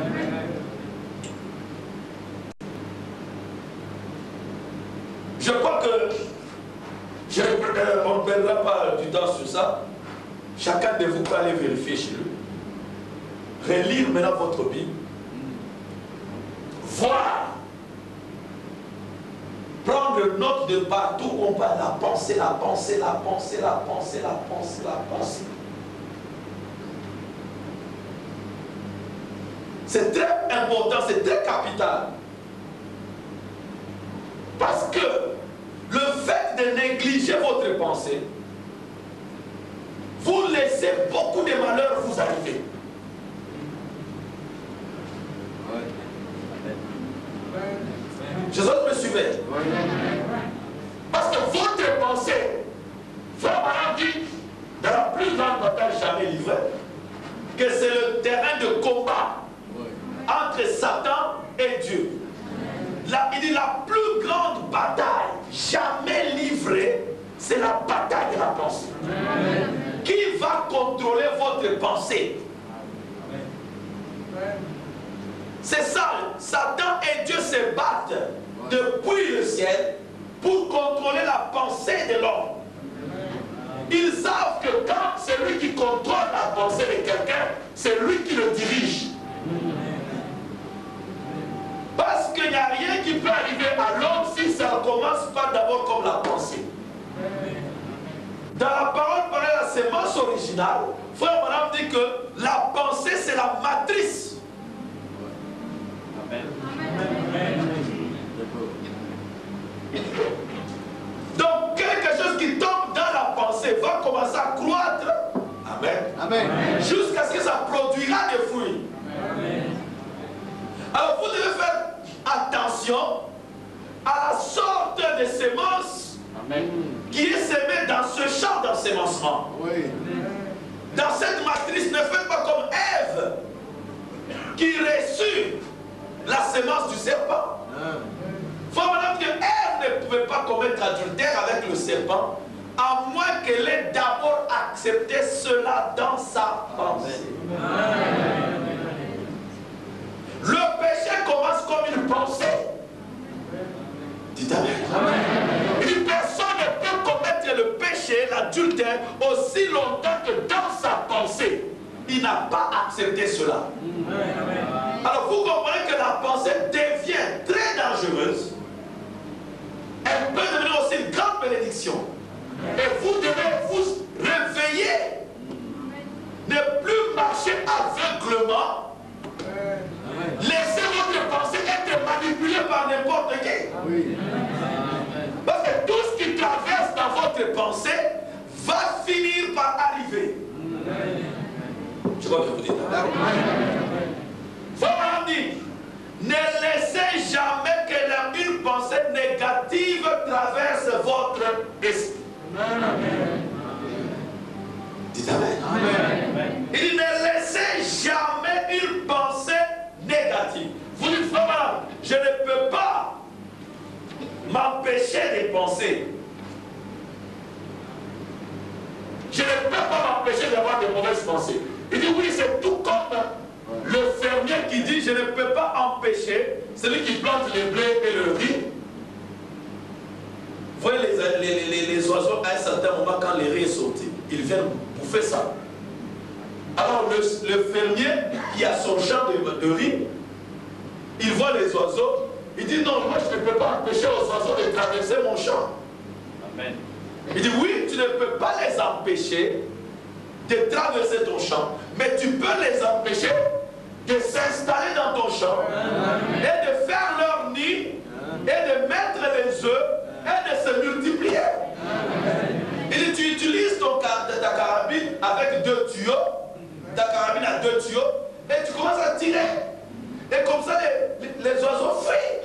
Je crois que on ne perdra pas du temps sur ça. Chacun de vous peut aller vérifier chez lui. Relire maintenant votre Bible. Voir. Prendre prendre note de partout où on va, la pensée, la pensée, la pensée, la pensée, la pensée, la pensée. C'est très important, c'est très capital. Parce que le fait de négliger votre pensée, vous laissez beaucoup de malheurs vous arriver. Je veux me suivre. Parce que votre pensée, frère Maran dit, dans la plus grande bataille jamais livrée, que c'est le terrain de combat entre Satan et Dieu. Là, il dit la plus grande bataille jamais livrée, c'est la bataille de la pensée. Qui va contrôler votre pensée? C'est ça, Satan et Dieu se battent depuis le ciel pour contrôler la pensée de l'homme. Ils savent que quand c'est lui qui contrôle la pensée de quelqu'un, c'est lui qui le dirige. Parce qu'il n'y a rien qui peut arriver à l'homme si ça ne commence pas d'abord comme la pensée. Dans la parole par la sémence originale, frère Madame dit que la pensée c'est la matrice. Donc quelque chose qui tombe dans la pensée va commencer à croître. Amen. Amen. Jusqu'à ce que ça produira des fruits. Amen. Alors vous devez faire attention à la sorte de sémence qui est sémée dans ce champ d'ensemencement. Oui. Dans cette matrice, ne faites pas comme Ève qui reçut la sémence du serpent. Il faut maintenant que Ève ne pouvait pas commettre adultère avec le serpent à moins qu'elle ait d'abord accepté cela dans sa pensée. Le péché commence comme une pensée. Dites Amen. Une personne ne peut commettre le péché, l'adultère, aussi longtemps que dans sa pensée, il n'a pas accepté cela. Alors vous comprenez que la pensée devient très dangereuse. Elle peut devenir aussi une grande bénédiction. Et vous devez vous réveiller. Ne plus marcher aveuglement. Laissez votre pensée être manipulée par n'importe qui. Parce que tout ce qui traverse dans votre pensée va finir par arriver. Je crois que vous dites. Faut dire, ne laissez jamais que une pensée négative traverse votre esprit. Dites Amen. Il dit, ne laissez jamais une pensée négative. Vous dites, frère, je ne peux pas m'empêcher de penser. Je ne peux pas m'empêcher d'avoir de mauvaises pensées. Il dit, oui, c'est tout comme le fermier qui dit, je ne peux pas empêcher celui qui plante le blé et le riz. Vous voyez les oiseaux, à un certain moment, quand le riz est sauté, ils viennent bouffer ça. Alors le fermier qui a son champ de riz, il voit les oiseaux, il dit non, moi je ne peux pas empêcher aux oiseaux de traverser mon champ. Amen. Il dit oui, tu ne peux pas les empêcher de traverser ton champ, mais tu peux les empêcher de s'installer dans ton champ. Amen. Et de faire leur nid et de mettre les œufs et de se multiplier. Amen. Il dit tu utilises ta carabine avec 2 tuyaux, ta carabine a 2 tuyaux, et tu commences à tirer. Et comme ça, les oiseaux fuient.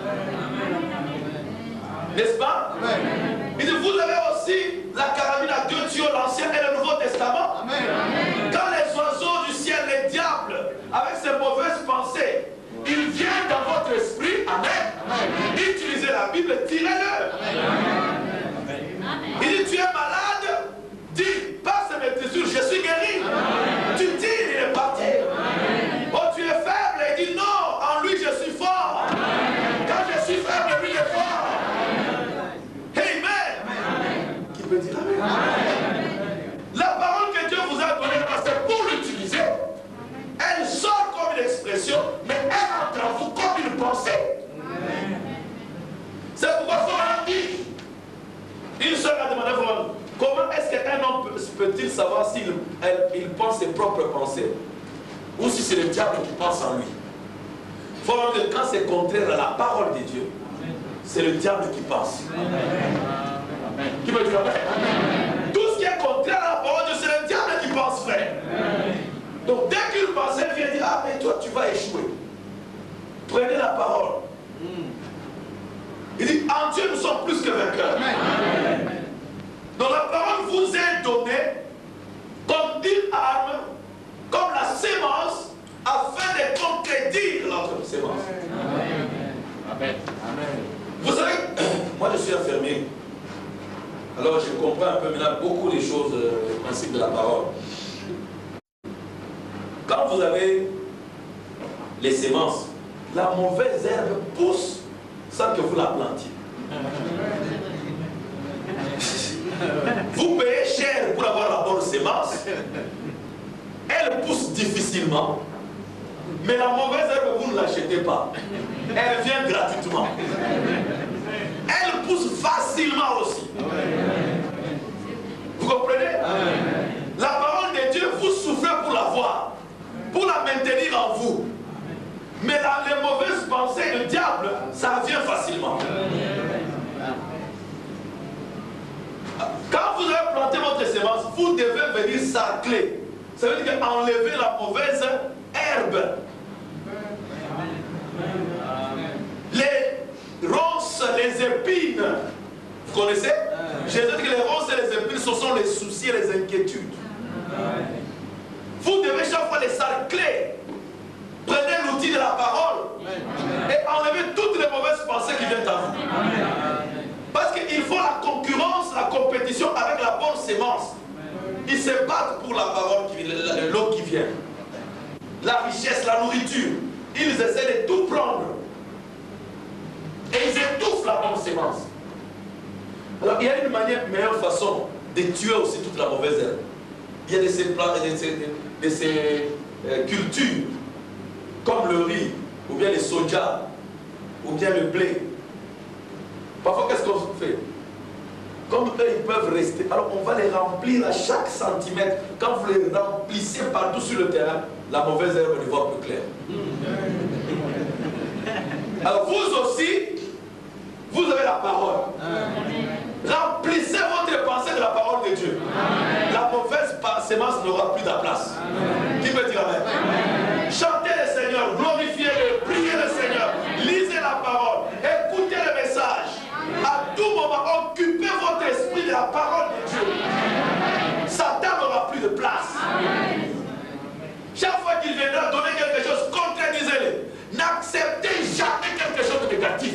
N'est-ce pas? Amen. Il dit, vous avez aussi la carabine à 2 tuyaux, l'Ancien et le Nouveau Testament. Amen. Quand les oiseaux du ciel, les diables, avec ces mauvaises pensées, ils viennent dans votre esprit, amen. Amen. Utilisez la Bible, tirez-le. Il dit, tu es malade, dis, passe mes trésors, je suis guéri. Amen. Tu tires, il est parti. Amen. Oh, tu es faible, il dit, non, en lui je suis fort. Amen. Quand je suis faible, lui il est fort. Amen. Qui peut dire amen? Amen. La parole que Dieu vous a donnée, c'est pour l'utiliser. Elle sort comme une expression, mais elle entre en vous comme une pensée. C'est pourquoi savoir s'il pense ses propres pensées ou si c'est le diable qui pense en lui. Il faut voir que quand c'est contraire à la parole de Dieu, c'est le diable qui pense. Amen. Qui peut dire amen? Tout ce qui est contraire à la parole de Dieu, c'est le diable qui pense, frère. Donc dès qu'une pensée vient dire, ah mais toi tu vas échouer, prenez la parole. Il dit, en Dieu nous sommes plus que vainqueurs. Donc la parole vous est donnée comme une arme, comme la sémence, afin de concrétiser notre sémence. Amen. Vous savez, moi je suis infirmier. Alors je comprends un peu maintenant beaucoup des choses, le principe de la parole. Quand vous avez les sémences, la mauvaise herbe pousse sans que vous la plantiez. Vous payez cher pour avoir la bonne sémence. Elle pousse difficilement. Mais la mauvaise herbe, vous ne l'achetez pas. Elle vient gratuitement. Elle pousse facilement aussi. Vous comprenez? La parole de Dieu, vous souffrez pour la voir, pour la maintenir en vous. Mais les mauvaises pensées du diable, ça vient facilement. Quand vous avez planté votre sémence, vous devez venir sarcler. Ça veut dire enlever la mauvaise herbe. Les ronces, les épines. Vous connaissez? Jésus dit que les ronces et les épines, ce sont les soucis et les inquiétudes. Vous devez chaque fois les sarcler. Prenez l'outil de la parole et enlevez toutes les mauvaises pensées qui viennent à vous. Parce qu'il faut la concurrence, la compétition avec la bonne sémence. Ils se battent pour la parole, l'eau qui vient. La richesse, la nourriture. Ils essaient de tout prendre. Et ils étouffent la bonne sémence. Alors il y a une meilleure façon de tuer aussi toute la mauvaise herbe. Il y a de ces cultures, comme le riz, ou bien les soja, ou bien le blé. Parfois, qu'est-ce qu'on fait? Comme eux, ils peuvent rester, alors on va les remplir à chaque centimètre. Quand vous les remplissez partout sur le terrain, la mauvaise herbe les voit plus clair. Alors vous aussi, vous avez la parole. Remplissez votre pensée de la parole de Dieu. La mauvaise sémence n'aura plus de place. Qui peut dire amen? Chantez le Seigneur, glorifiez-le, priez le Seigneur, lisez la parole, écoutez le message. À tout moment, occupez votre esprit de la parole de Dieu. Satan n'aura plus de place. Chaque fois qu'il viendra donner quelque chose, contredisez-le. N'acceptez jamais quelque chose de négatif.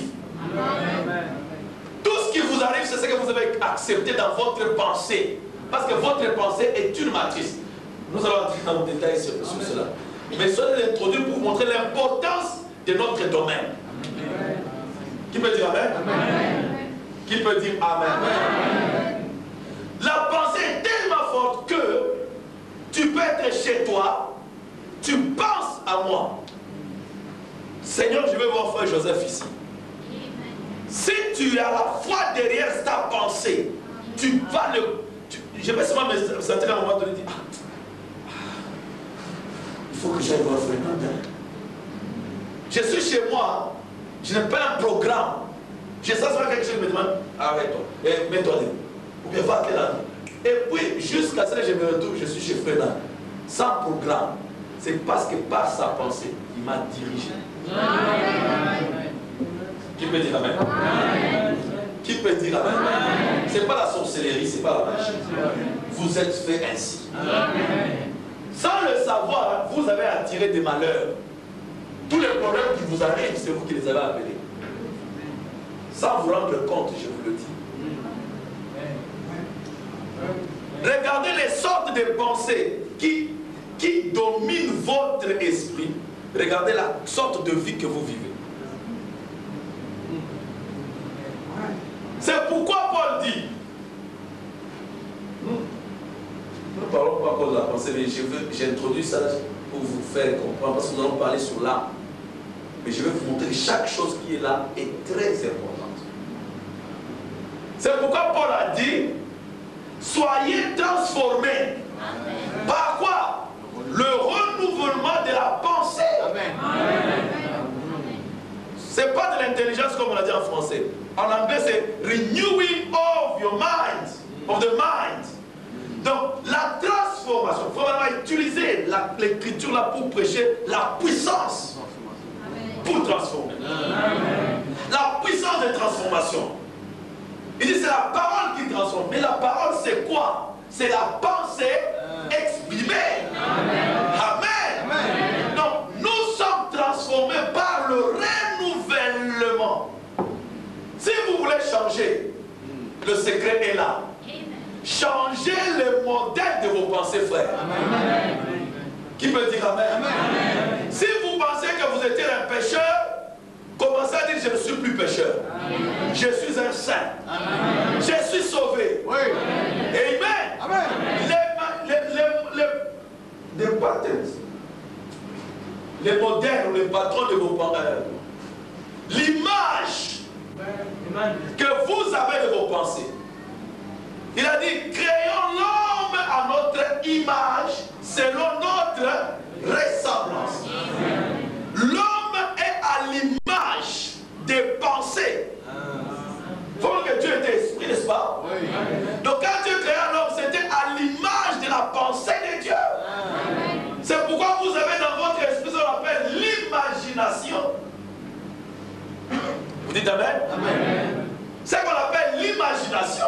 Tout ce qui vous arrive, c'est ce que vous avez accepté dans votre pensée. Parce que votre pensée est une matrice. Nous allons entrer en détail sur cela. Mais soyez introduits pour vous montrer l'importance de notre domaine. Qui peut dire amen? Qui peut dire amen? La pensée est tellement forte que tu peux être chez toi, tu penses à moi. Seigneur, je vais voir frère Joseph ici. Si tu as la foi derrière ta pensée, tu vas le... je vais seulement me sentir à un moment donné dire, il faut que j'aille voir frère Nanda. Je suis chez moi, je n'ai pas un programme. Je sens que quelque chose me demande, arrête-toi, mets-toi là. Ou bien va là. Et puis, jusqu'à ce que je me retrouve, je suis chez frère Nanda. Sans programme. C'est parce que par sa pensée, il m'a dirigé. Qui peut dire amen? Qui peut dire amen? Ce n'est pas la sorcellerie, ce n'est pas la magie. Vous êtes fait ainsi. Sans le savoir, vous avez attiré des malheurs. Tous les problèmes qui vous arrivent, c'est vous qui les avez appelés. Sans vous rendre compte, je vous le dis. Regardez les sortes de pensées qui dominent votre esprit. Regardez la sorte de vie que vous vivez. C'est pourquoi Paul dit, nous ne parlons pas encore de la pensée, mais j'introduis ça pour vous faire comprendre, parce que nous allons parler sur l'âme. Mais je vais vous montrer que chaque chose qui est là est très importante. C'est pourquoi Paul a dit, soyez transformés Par quoi? Le renouvellement de la pensée. C'est pas de l'intelligence comme on a dit en français. En anglais, c'est renewing of your mind, of the mind. Donc, la transformation, il faut vraiment utiliser l'écriture là pour prêcher la puissance pour transformer. La puissance de transformation. Il dit c'est la parole qui transforme. Mais la parole, c'est quoi? C'est la pensée exprimée. Amen. Donc, nous sommes transformés par le renouvellement. Si vous voulez changer, le secret est là. Changez le modèle de vos pensées, frères. Qui peut dire amen? Si vous pensez que vous étiez un pécheur, commencez à dire je ne suis plus pécheur. Je suis un saint. Je suis sauvé. Amen. Les modèles ou les patrons de vos pensées, l'image que vous avez de vos pensées. Il a dit, créons l'homme à notre image, selon notre ressemblance. L'homme est à l'image des pensées. Il faut que Dieu était esprit, n'est-ce pas? Donc quand Dieu créa l'homme, c'était à l'image de la pensée de Dieu. C'est pourquoi vous avez dans votre esprit ce qu'on appelle l'imagination. Vous dites amen? C'est ce qu'on appelle l'imagination.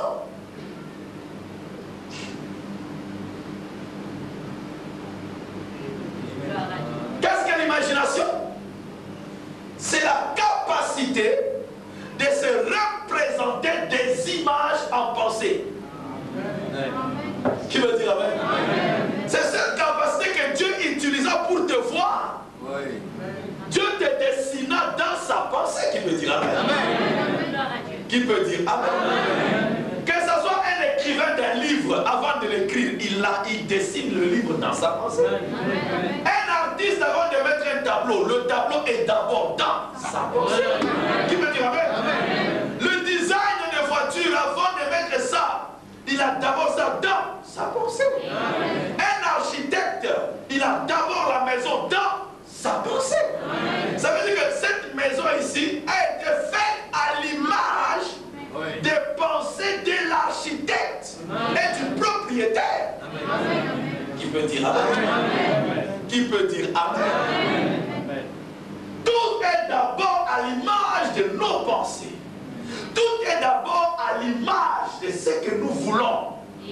Qu'est-ce que l'imagination? C'est la capacité de se représenter des images en pensée. Qui veut dire amen? C'est cette capacité que Dieu utilisa pour te voir. Dieu te dessina dans sa pensée. Qui peut dire amen? Qui peut dire amen? Que ce soit un écrivain d'un livre, avant de l'écrire, il dessine le livre dans sa pensée. Un artiste, avant de mettre un tableau, le tableau est d'abord dans sa pensée. Qui peut dire amen? Le design de voiture, avant de mettre ça, il a d'abord ça dans sa pensée. Un architecte, il a d'abord la maison dans sa pensée. Ça veut dire que cette maison ici a été faite à l'image des pensées de l'architecte et du propriétaire. Qui peut dire amen? Qui peut dire amen? Tout est d'abord à l'image de nos pensées. Tout est d'abord à l'image de ce que nous voulons.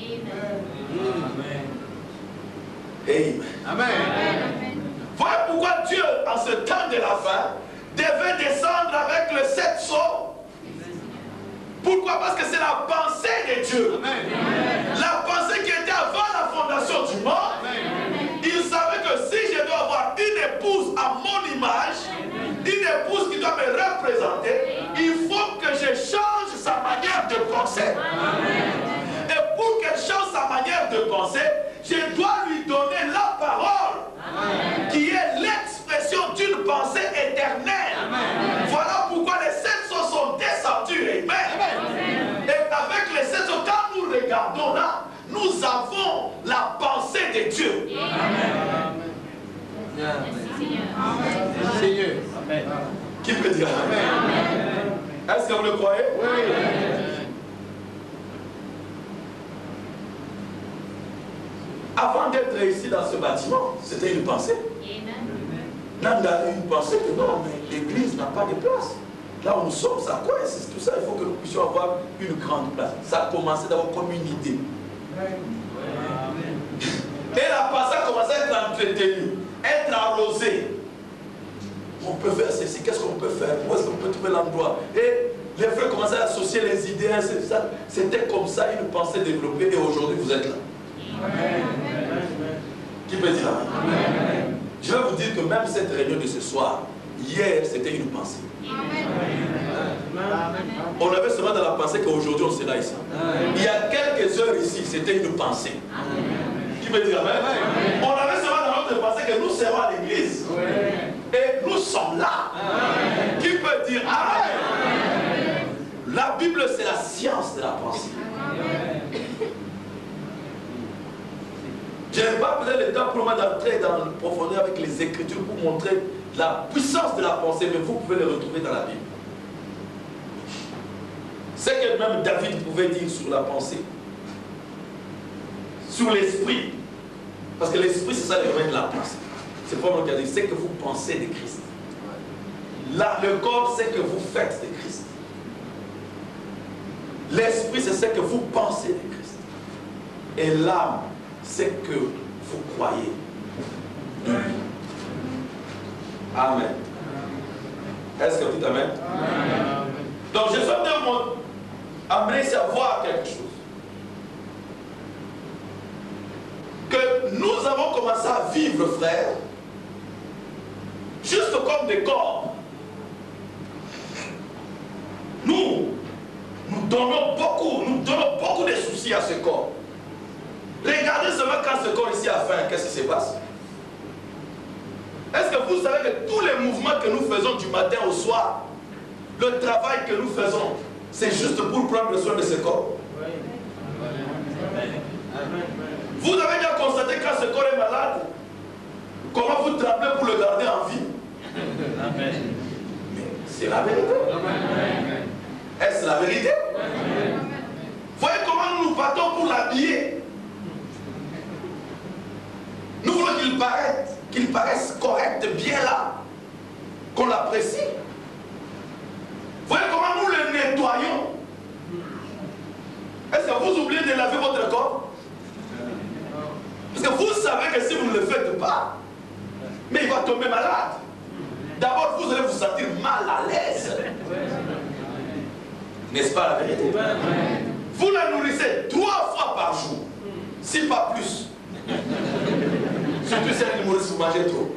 Amen. Voilà pourquoi Dieu, en ce temps de la fin, devait descendre avec le 7 sceaux. Pourquoi? Parce que c'est la pensée de Dieu. La pensée qui était avant la fondation du monde. Il savait que si je dois avoir une épouse à mon image, une épouse qui doit me représenter, il faut que je change sa manière de penser. Et pour qu'elle change sa manière de penser, je dois lui donner la parole, qui est l'expression d'une pensée éternelle. Voilà pourquoi les 7 sceaux sont descendus. Amen. Et avec les 7 sceaux, quand nous regardons là, nous avons la pensée de Dieu. Seigneur. Qui peut dire amen? Est-ce que vous le croyez? Oui. Avant d'être ici dans ce bâtiment, c'était une pensée. Nanda a eu une pensée que non, mais l'église n'a pas de place. Là où nous sommes, ça coince. Tout ça, il faut que nous puissions avoir une grande place. Ça a commencé d'abord comme une idée. Et la pensée a commencé à être entretenue, être arrosée. On peut faire ceci, qu'est-ce qu'on peut faire? Où est-ce qu'on peut trouver l'endroit? Et les frères commençaient à associer les idées. C'était comme ça une pensée développée. Et aujourd'hui, vous êtes là. Amen. Qui peut dire amen? Je vais vous dire que même cette réunion de ce soir, hier, c'était une pensée. On avait seulement dans la pensée qu'aujourd'hui, on sera ici. Il y a quelques heures ici, c'était une pensée. Qui peut dire amen? On avait seulement dans notre pensée que nous serons à l'église. Et nous sommes là. Qui peut dire amen? La Bible, c'est la science de la pensée. Je n'ai pas peut-être le temps pour moi d'entrer dans la profondeur avec les Écritures pour montrer la puissance de la pensée, mais vous pouvez les retrouver dans la Bible. C'est que même David pouvait dire sur la pensée, sur l'esprit. Parce que l'esprit, c'est ça le domaine de la pensée. C'est pas moi qui a dit, c'est que vous pensez de Christ. Là, le corps, c'est que vous faites de Christ. L'esprit, c'est ce que vous pensez de Christ. Et l'âme, c'est que vous croyez de lui. Amen. Est-ce que vous dites Amen? Amen. Donc, je souhaite amener ici à voir quelque chose. Que nous avons commencé à vivre, frère, juste comme des corps. Nous donnons beaucoup de soucis à ce corps. Regardez seulement quand ce corps ici a faim, qu'est-ce qui se passe? Est-ce que vous savez que tous les mouvements que nous faisons du matin au soir, le travail que nous faisons, c'est juste pour prendre soin de ce corps? Vous avez déjà constaté quand ce corps est malade, comment vous tremblez pour le garder en vie? Mais c'est la vérité. Est-ce la vérité? Voyez comment nous battons pour l'habiller. Nous voulons qu'il paraisse correct, bien là, qu'on l'apprécie. Voyez comment nous le nettoyons. Est-ce que vous oubliez de laver votre corps? Parce que vous savez que si vous ne le faites pas, mais il va tomber malade. D'abord, vous allez vous sentir mal à l'aise. N'est-ce pas la vérité? Vous la nourrissez 3 fois par jour, si pas plus. Surtout si elle nourrit, vous mangez trop.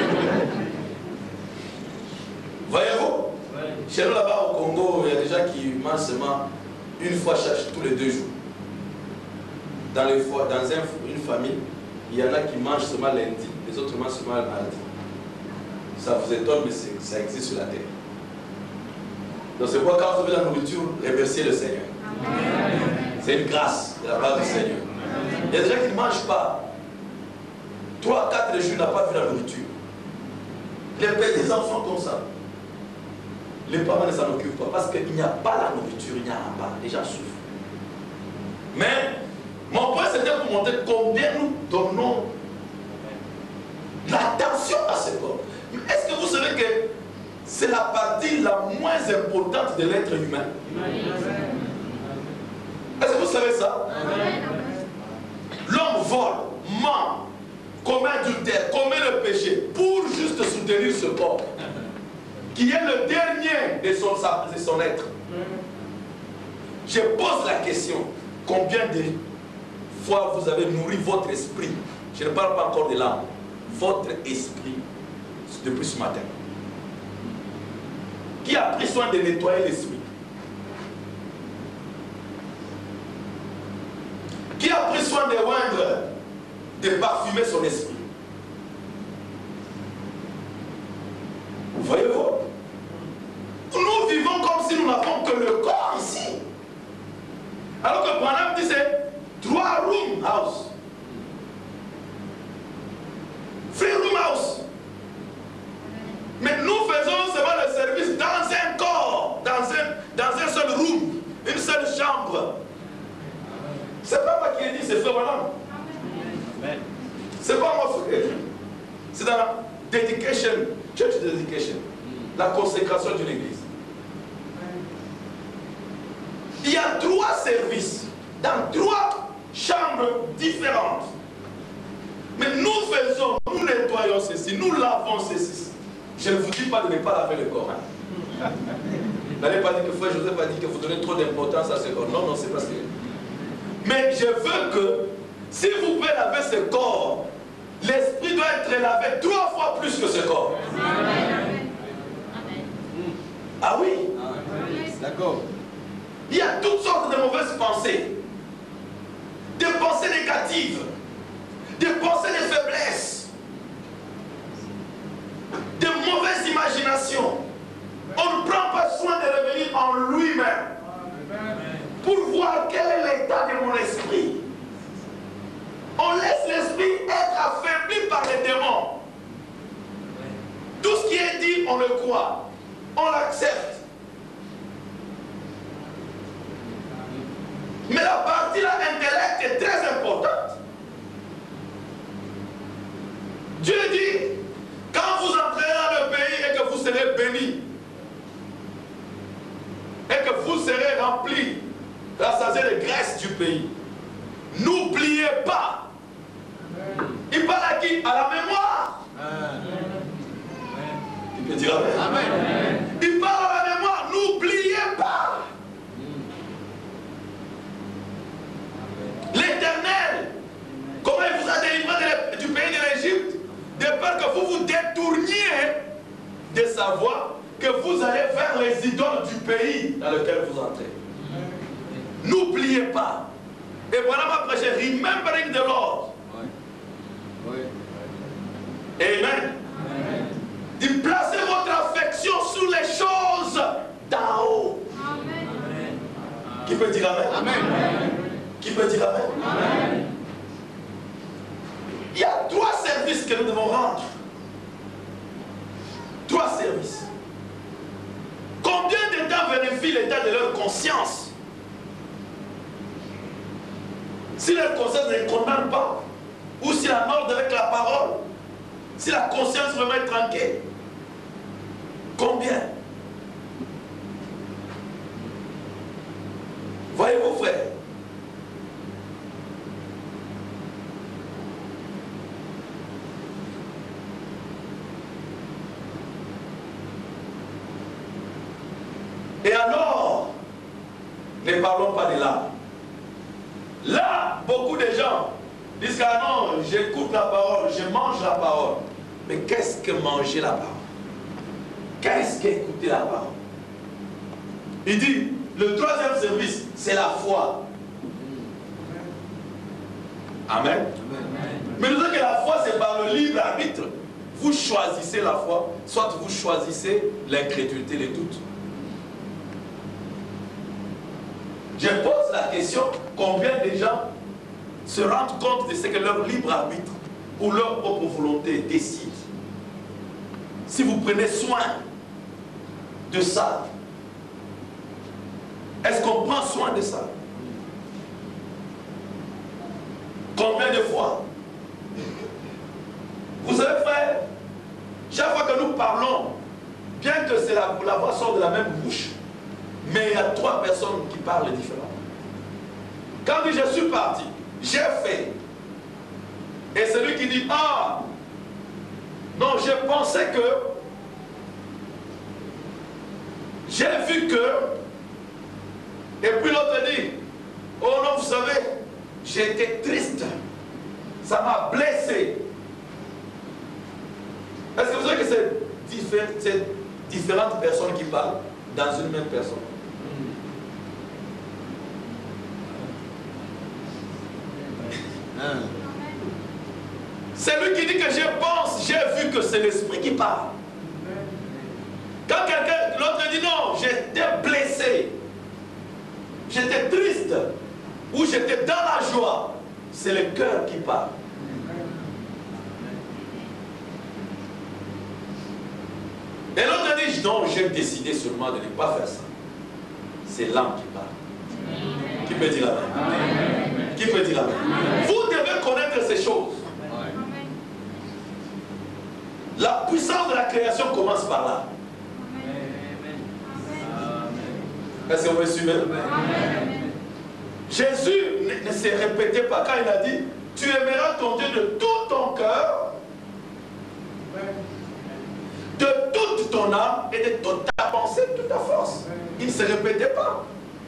Voyez-vous? Chez nous là-bas au Congo, il y a des gens qui mangent seulement une fois tous les 2 jours. Dans une famille, il y en a qui mangent seulement lundi, les autres mangent seulement le mardi. Ça vous étonne, mais ça existe sur la terre. Donc c'est pourquoi quand vous avez la nourriture, remerciez le Seigneur. C'est une grâce de la part du Seigneur. Il y a des gens qui ne mangent pas. 3 à 4 jours, n'ont pas vu la nourriture. Les petits enfants comme ça. Les parents ne s'en occupent pas parce qu'il n'y a pas la nourriture, il n'y en a pas. Les gens souffrent. Mais mon point c'était pour montrer combien nous donnons l'attention à ce corps. Est-ce que vous savez que c'est la partie la moins importante de l'être humain? Est-ce que vous savez ça? L'homme vole, ment, commet adultère, commet le péché pour juste soutenir ce corps qui est le dernier de son être. Je pose la question, combien de fois vous avez nourri votre esprit? Je ne parle pas encore de l'âme. Votre esprit depuis ce matin. Qui a pris soin de nettoyer l'esprit? Qui a pris soin de oindre, de parfumer son esprit? Voyez-vous? Nous vivons comme si nous n'avons que le corps ici. Alors que Branham dit c'est 3 room house. 3 room house. Mais nous faisons seulement le service dans un corps, dans un seul room, une seule chambre. C'est pas moi qui ai dit, c'est frère Branham. C'est pas moi frère. C'est dans la dedication, church dedication, la consécration d'une église. Il y a 3 services dans 3 chambres différentes. Mais nous nettoyons ceci, nous lavons ceci. Je ne vous dis pas de ne pas laver le corps. Hein. N'allez pas dire que frère Joseph a dit que vous donnez trop d'importance à ce corps. Non, non, c'est parce que... Mais je veux que, si vous pouvez laver ce corps, l'esprit doit être lavé 3 fois plus que ce corps. Amen. Ah oui? D'accord. Il y a toutes sortes de mauvaises pensées. Des pensées négatives. Des pensées de faiblesse. De mauvaises imaginations. On ne prend pas soin de revenir en lui-même pour voir quel est l'état de mon esprit. On laisse l'esprit être affaibli par les démons. Tout ce qui est dit, on le croit. On l'accepte. Mais la partie là, intellect est très importante. Dieu dit, quand vous entrerez dans le pays et que vous serez bénis, et que vous serez remplis, rassasiés de graisse du pays, n'oubliez pas. Il parle à qui? À la mémoire. Tu peux dire amen. Amen. Il parle à la mémoire, n'oubliez pas. L'Éternel, comment il vous a délivré du pays de l'Égypte, de peur que vous vous détourniez de sa voie, que vous allez vers les idoles du pays dans lequel vous entrez. N'oubliez pas. Et voilà ma prêche, remembering the Lord. Amen. Il placez votre affection sur les choses d'en haut. Amen. Qui peut dire amen? Amen. Qui peut dire amen? Amen. Il y a 3 services que nous devons rendre. 3 services. Combien de temps vérifient l'état de leur conscience? Si leur conscience ne condamne pas, ou si la mort avec la parole, si la conscience vraiment est tranquille, combien? Voyez-vous, frère? Et alors, ne parlons pas de là. Là, beaucoup de gens disent que non, j'écoute la parole, je mange la parole. Mais qu'est-ce que manger la parole? Qu'est-ce qu'écouter la parole? Il dit, le 3e service, c'est la foi. Amen. Amen. Mais nous disons que la foi, c'est par le libre arbitre. Vous choisissez la foi, soit vous choisissez l'incrédulité, les doutes. Je pose la question, combien de gens se rendent compte de ce que leur libre arbitre ou leur propre volonté décide? Si vous prenez soin de ça, est-ce qu'on prend soin de ça? Combien de fois? Vous savez, frère, chaque fois que nous parlons, bien que c'est la voix sorte de la même bouche, mais il y a 3 personnes qui parlent différemment. Quand il dit je suis parti, j'ai fait. Et celui qui dit ah, non, je pensais que, j'ai vu que, et puis l'autre dit oh non, vous savez, j'étais triste, ça m'a blessé. Est-ce que vous savez que c'est différentes personnes qui parlent dans une même personne? C'est lui qui dit que je pense, j'ai vu que c'est l'esprit qui parle. Quand quelqu'un, l'autre dit non, j'étais blessé, j'étais triste, ou j'étais dans la joie, c'est le cœur qui parle. Et l'autre dit non, j'ai décidé seulement de ne pas faire ça. C'est l'âme qui parle. Qui peut dire amen? Qui peut dire amen? Vous devez connaître ces choses. La puissance de la création commence par là. Est-ce que vous me suivez? Jésus ne s'est répété pas quand il a dit tu aimeras ton Dieu de tout ton cœur, de toute ton âme et de toute ta pensée, de toute ta force. Il ne se répétait pas.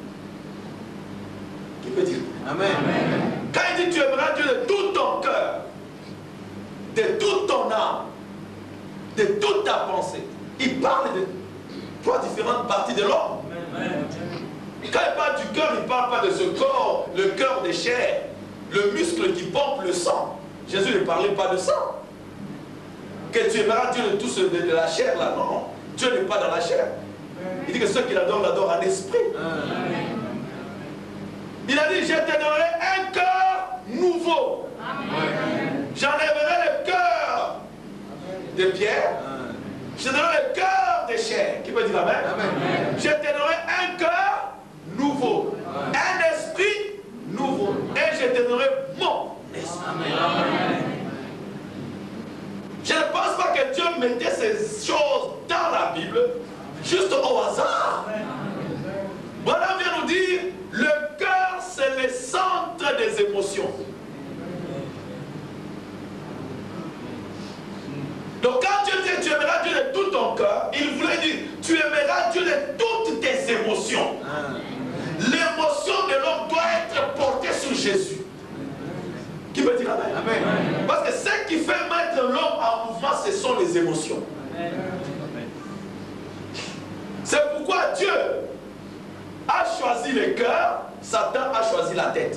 Qui peut dire amen? Quand il dit tu aimeras Dieu de tout ton cœur, de toute ton âme, de toute ta pensée, il parle de 3 différentes parties de l'homme. Quand il parle du cœur, il ne parle pas de ce corps, le cœur des chairs, le muscle qui pompe le sang. Jésus ne parlait pas de ça. Que tu aimeras Dieu de tout ce de la chair là, non. Dieu n'est pas dans la chair. Il dit que ceux qui l'adorent, l'adorent en esprit. Il a dit, je te donnerai un cœur nouveau. J'enlèverai le cœur de pierre. Je donnerai le cœur de chair. Qui peut dire amen? Je te donnerai un cœur nouveau. Un esprit nouveau. Et je te donnerai mon esprit. Je ne pense pas que Dieu mettait ces choses dans la Bible juste au hasard. Voilà vient nous dire, le cœur c'est le centre des émotions. Donc quand Dieu dit tu aimeras Dieu de tout ton cœur, il voulait dire tu aimeras Dieu de toutes tes émotions. L'émotion de l'homme doit être portée sur Jésus. Qui peut dire amen? Amen. Parce que ce qui fait mettre l'homme en mouvement, ce sont les émotions. C'est pourquoi Dieu a choisi le cœur, Satan a choisi la tête.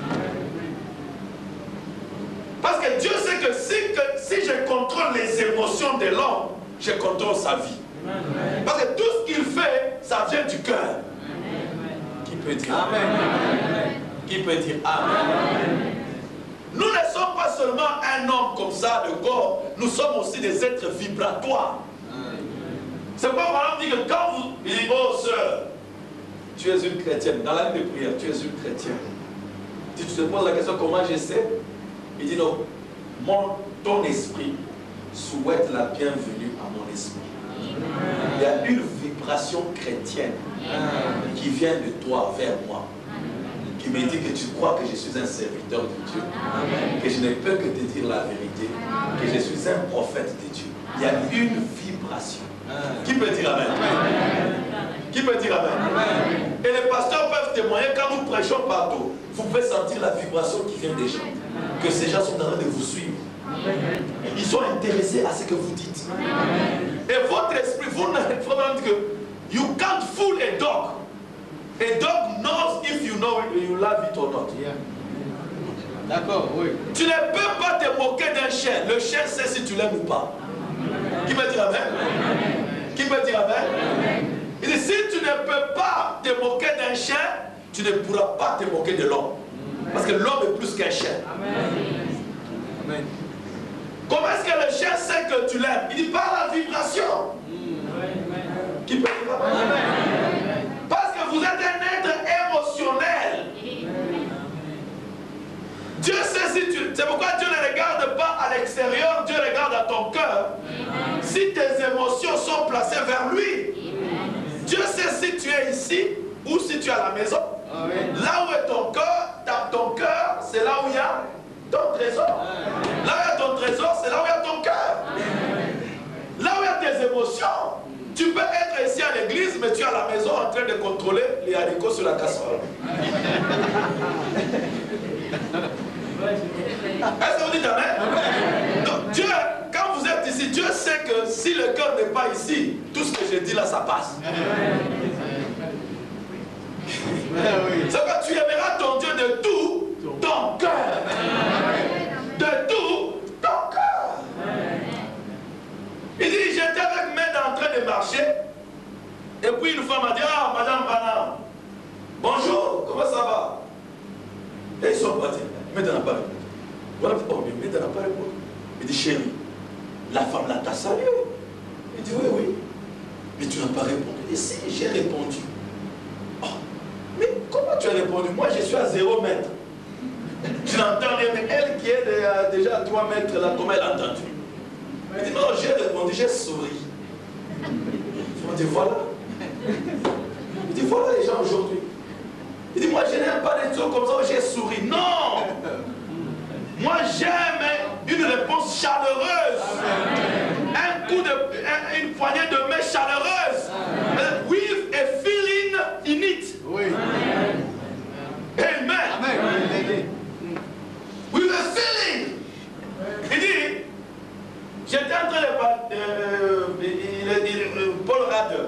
Parce que Dieu sait que si je contrôle les émotions de l'homme, je contrôle sa vie. Parce que tout ce qu'il fait, ça vient du cœur. Qui peut dire amen? Qui peut dire amen? Nous ne sommes pas seulement un homme comme ça de corps, nous sommes aussi des êtres vibratoires. C'est pourquoi Maman dit que quand vous dites, oh sœur, tu es une chrétienne, dans la vie de prière, tu es une chrétienne. Si tu te poses la question comment je sais, il dit non, ton esprit souhaite la bienvenue à mon esprit. Il y a une vibration chrétienne qui vient de toi vers moi, qui me dit que tu crois que je suis un serviteur de Dieu, que je ne peux que te dire la vérité, que je suis un prophète de Dieu. Il y a une vibration. Qui peut dire amen? Qui peut dire amen? Et les pasteurs peuvent témoigner quand nous prêchons partout. Vous pouvez sentir la vibration qui vient des gens. Que ces gens sont en train de vous suivre. Ils sont intéressés à ce que vous dites. Et votre esprit, vous n'avez pas dit que you can't fool a dog. A dog knows if you know it, you love it or not. D'accord, oui. Tu ne peux pas te moquer d'un chien. Le chien sait si tu l'aimes ou pas. Qui peut dire amen? Qui peut dire amen? Il dit, si tu ne peux pas te moquer d'un chien, tu ne pourras pas te moquer de l'homme. Parce que l'homme est plus qu'un chien. Amen. Comment est-ce que le chien sait que tu l'aimes? Il dit par la vibration. Qui peut dire amen? Parce que vous êtes un être émotionnel. Dieu sait si tu... C'est pourquoi Dieu ne regarde pas à l'extérieur, Dieu regarde à ton cœur. Si tes émotions sont placées vers lui. Dieu sait si tu es ici ou si tu es à la maison. Là où est ton cœur, c'est là où il y a ton trésor. Là où il y a ton trésor, c'est là où il y a ton cœur. Là où il y a tes émotions, tu peux être ici à l'église, mais tu es à la maison en train de contrôler les haricots sur la casserole. Est-ce que vous dites amen? Donc Dieu, quand vous êtes ici, Dieu sait que si le cœur n'est pas ici, tout ce que je dis là, ça passe. C'est que tu aimeras ton Dieu de tout ton cœur. De tout ton cœur. Il dit, j'étais avec Med en train de marcher. Et puis une femme m'a dit, ah, Madame Bana, bonjour, comment ça va? Et ils sont partis. Med n'a pas répondu. Voilà, oh, mais Med n'a pas répondu. Il dit, chérie, la femme là t'a salué. Il dit, oui, oui. Mais tu n'as pas répondu. Il dit, si, j'ai répondu. Oh, mais comment tu as répondu? Moi, je suis à 0 mètre. Tu n'entends rien, mais elle qui est déjà à 3 mètres là, comment elle a entendu? Il dit, non, j'ai répondu, j'ai souri. Il dit, voilà. Il dit, voilà les gens aujourd'hui. Il dit, moi, je n'aime pas des trucs comme ça où j'ai souri. Non! Moi, j'aime une réponse chaleureuse. Un coup de... une poignée de main chaleureuse. With a feeling in it. Oui. Amen. Amen. With a feeling. Il dit, j'étais en train de parler, Paul Rader.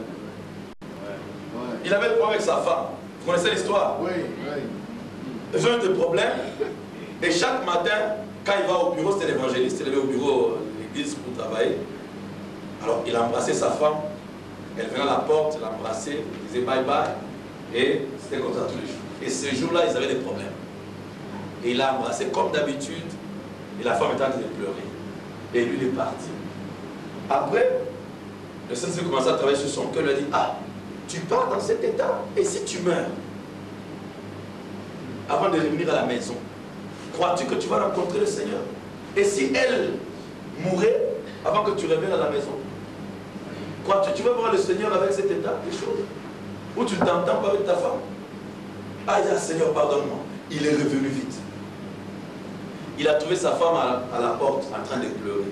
Il avait le problème avec sa femme. Vous connaissez l'histoire? Oui, oui. Ils ont eu des problèmes. Et chaque matin, quand il va au bureau, c'était l'évangéliste, il allait au bureau de l'église pour travailler. Alors il a embrassé sa femme. Elle venait à la porte, il l'a embrassé, il disait bye bye. Et c'était comme ça tous les jours. Et ce jour-là, ils avaient des problèmes. Et il l'a embrassé comme d'habitude. Et la femme est en train de pleurer. Et lui, il est parti. Après, le Saint-Esprit commence à travailler sur son cœur. Il lui a dit, ah, tu pars dans cet état, et si tu meurs, avant de revenir à la maison, crois-tu que tu vas rencontrer le Seigneur? Et si elle mourait avant que tu reviennes à la maison, crois-tu que tu vas voir le Seigneur avec cet état des choses? Ou tu ne t'entends pas avec ta femme? Ah, il dit, Seigneur, pardonne-moi. Il est revenu vite. Il a trouvé sa femme à la porte en train de pleurer.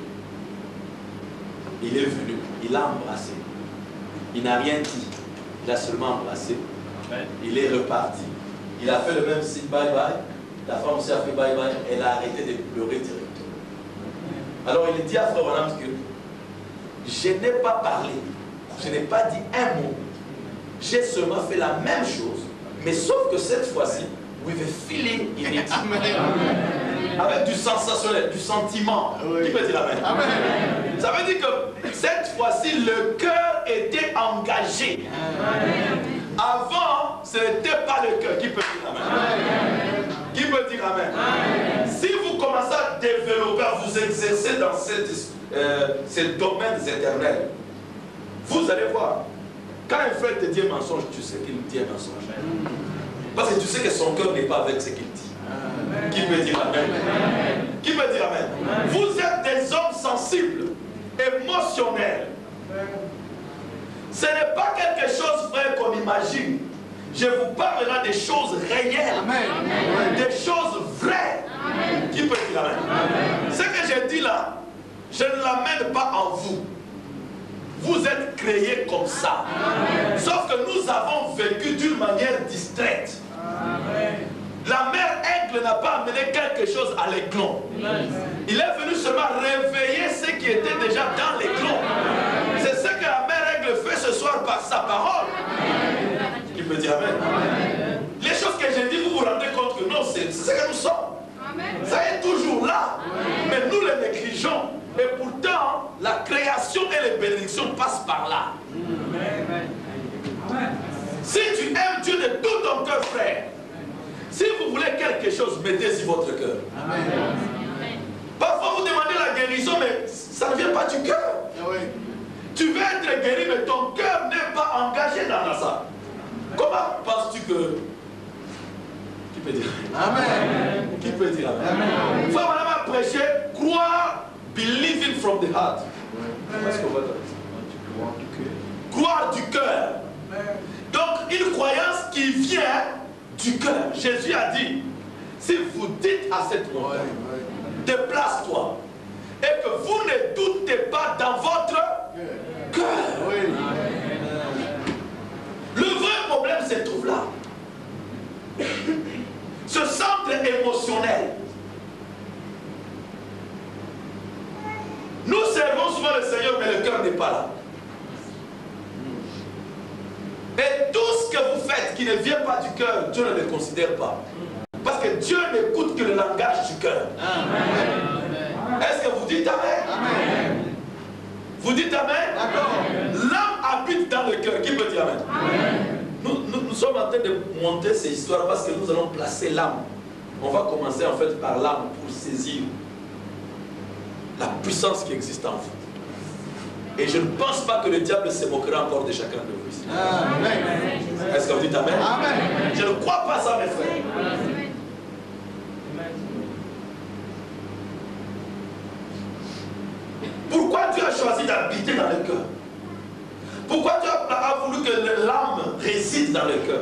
Il est venu, il l'a embrassé. Il n'a rien dit. Il a seulement embrassé. Il est reparti. Il a fait le même signe bye bye. La femme aussi a fait bye bye. Elle a arrêté de pleurer directement. Alors il dit à Frère Branham que je n'ai pas parlé. Je n'ai pas dit un mot. J'ai seulement fait la même chose. Mais sauf que cette fois-ci, with a feeling in it. Avec du sensationnel, du sentiment. Qui peut dire amen? Amen. Ça veut dire que cette fois-ci, le cœur était engagé. Avant, ce n'était pas le cœur. Qui peut dire amen? Qui peut dire amen? Si vous commencez à développer, à vous exercer dans ces domaines éternels, vous allez voir. Quand un frère te dit un mensonge, tu sais qu'il dit un mensonge. Parce que tu sais que son cœur n'est pas avec ce qu'il dit. Qui peut dire amen? Qui peut dire amen? Vous êtes des hommes sensibles, émotionnels. Ce n'est pas quelque chose, frère, qu'on imagine. Je vous parle là des choses réelles, des choses vraies. Qui peut dire amen? Ce que je dis là, je ne l'amène pas en vous. Vous êtes créés comme ça. Sauf que nous avons vécu d'une manière distraite. La mère aigle n'a pas amené quelque chose à l'éclon. Il est venu seulement réveiller ce qui était déjà dans l'éclon. C'est ce que la mère aigle fait ce soir par sa parole. Qui peut dire amen? Les choses que j'ai dit, vous vous rendez compte que non, c'est ce que nous sommes. Ça est toujours là. Mais nous les négligeons. Et pourtant, la création et les bénédictions passent par là. Si tu aimes Dieu de tout ton cœur, frère, si vous voulez quelque chose, mettez-y votre cœur. Parfois, vous demandez la guérison, mais ça ne vient pas du cœur. Tu veux être guéri, mais ton cœur n'est pas engagé dans ça. Comment penses-tu que... Qui peut dire amen? Qui peut dire amen? Il faut vraiment prêcher, croire, believing from the heart. Croire du cœur. Donc, une croyance qui vient du cœur. Jésus a dit, si vous dites à cette montagne, déplace-toi, et que vous ne doutez pas dans votre cœur. Le vrai problème se trouve là. Ce centre émotionnel. Nous servons souvent le Seigneur, mais le cœur n'est pas là. Et tout ce que vous faites qui ne vient pas du cœur, Dieu ne le considère pas. Parce que Dieu n'écoute que le langage du cœur. Est-ce que vous dites amen? Amen. Vous dites amen? L'âme habite dans le cœur. Qui peut dire amen? Nous sommes en train de monter ces histoires parce que nous allons placer l'âme. On va commencer en fait par l'âme pour saisir la puissance qui existe en vous. Et je ne pense pas que le diable se moquera encore de chacun de vous ici. Est-ce que vous dites amen? Amen. Je ne crois pas ça, mes frères. Pourquoi Dieu a choisi d'habiter dans le cœur? Pourquoi Dieu a voulu que l'âme réside dans le cœur?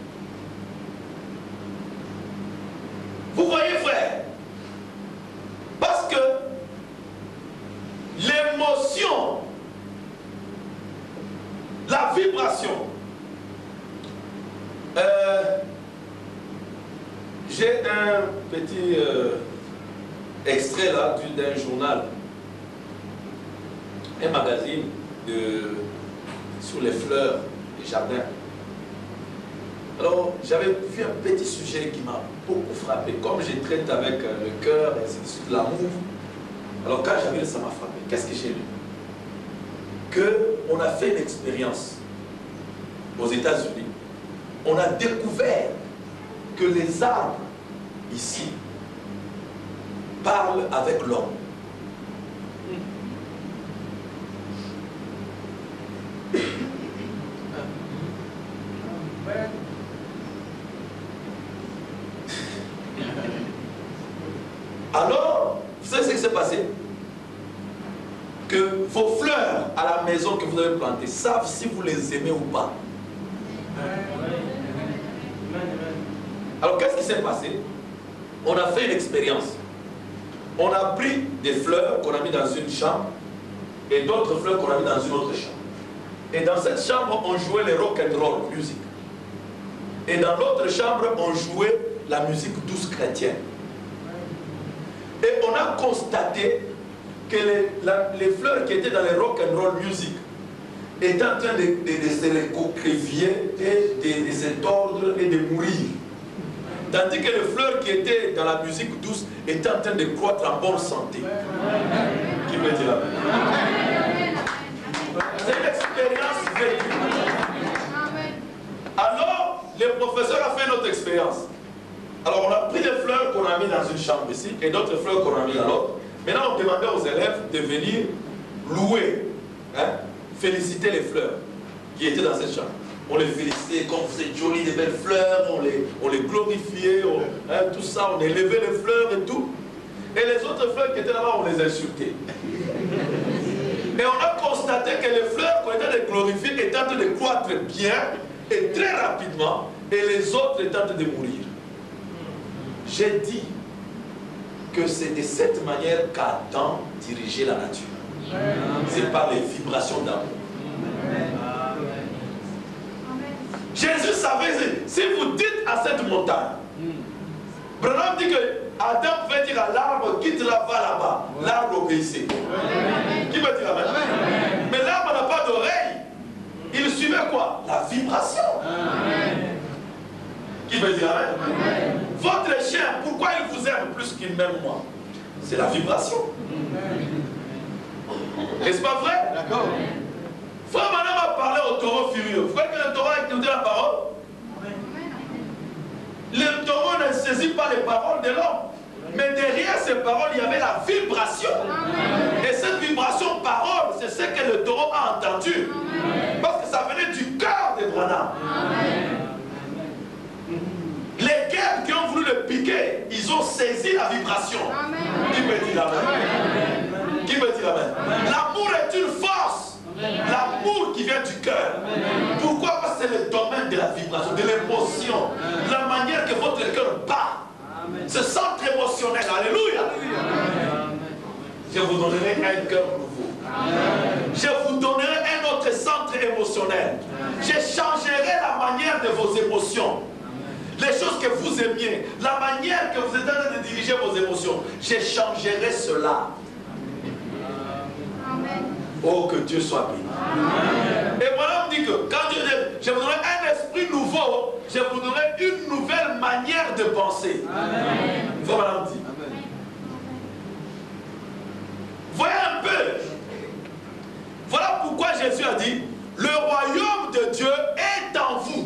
Vous voyez, frère, parce que l'émotion, la vibration, j'ai un petit extrait là d'un journal, un magazine sur les fleurs des jardins. Alors, j'avais vu un petit sujet qui m'a beaucoup frappé. Comme je traite avec le cœur et ainsi de suite, l'amour. Alors, quand j'ai vu ça m'a frappé. Qu'est-ce que j'ai lu? Qu'on a fait une expérience aux États-Unis. On a découvert que les arbres ici parle avec l'homme. Alors, vous savez ce qui s'est passé? Que vos fleurs à la maison que vous avez plantées savent si vous les aimez ou pas. Alors, qu'est-ce qui s'est passé? On a fait une expérience. On a pris des fleurs qu'on a mis dans une chambre et d'autres fleurs qu'on a mis dans une autre chambre. Et dans cette chambre, on jouait les rock and roll music. Et dans l'autre chambre, on jouait la musique douce chrétienne. Et on a constaté que les fleurs qui étaient dans les rock and roll music étaient en train de se recroqueviller et de se tordre et de mourir. Tandis que les fleurs qui étaient dans la musique douce étaient en train de croître en bonne santé. Qui peut dire amen? C'est une expérience vécue. Alors, le professeur a fait notre expérience. Alors, on a pris des fleurs qu'on a mis dans une chambre ici et d'autres fleurs qu'on a mis dans l'autre. Maintenant, on demandait aux élèves de venir louer, féliciter les fleurs qui étaient dans cette chambre. On les félicitait, comme vous êtes jolis, des belles fleurs, on les glorifiait, tout ça, on élevait les fleurs et tout. Et les autres fleurs qui étaient là-bas, on les insultait. Et on a constaté que les fleurs qu'on était de glorifier étaient en train de croître bien et très rapidement, et les autres étaient en train de mourir. J'ai dit que c'est de cette manière qu'Adam dirigeait la nature. C'est par les vibrations d'amour. Jésus savait, si vous dites à cette montagne, Branham dit que Adam pouvait dire à l'arbre, quitte-la, va là-bas. L'arbre obéissait. Qui veut dire amen? Mais l'arbre n'a pas d'oreille. Il suivait quoi? La vibration. Qui veut dire amen? Votre chien, pourquoi il vous aime plus qu'il m'aime moi? C'est la vibration. N'est-ce pas vrai? D'accord. Frère Madame a parlé au taureau furieux. Vous voyez que le taureau a écouté la parole? Le taureau ne saisit pas les paroles de l'homme. Mais derrière ces paroles, il y avait la vibration. Et cette vibration parole, c'est ce que le taureau a entendu. Parce que ça venait du cœur de Branham. Les guerres qui ont voulu le piquer, ils ont saisi la vibration. Qui peut dire amen? Qui peut dire amen? L'amour est une force. L'amour qui vient du cœur. Pourquoi? Parce que c'est le domaine de la vibration, de l'émotion. La manière que votre cœur bat. Ce centre émotionnel. Alléluia. Je vous donnerai un cœur nouveau. Je vous donnerai un autre centre émotionnel. Je changerai la manière de vos émotions. Les choses que vous aimiez, la manière que vous êtes en train de diriger vos émotions, je changerai cela. Oh, que Dieu soit béni. Et voilà, on dit que quand Dieu dit, je vous donnerai un esprit nouveau, je vous donnerai une nouvelle manière de penser. Voilà, on dit. Voyez un peu. Voilà pourquoi Jésus a dit, le royaume de Dieu est en vous.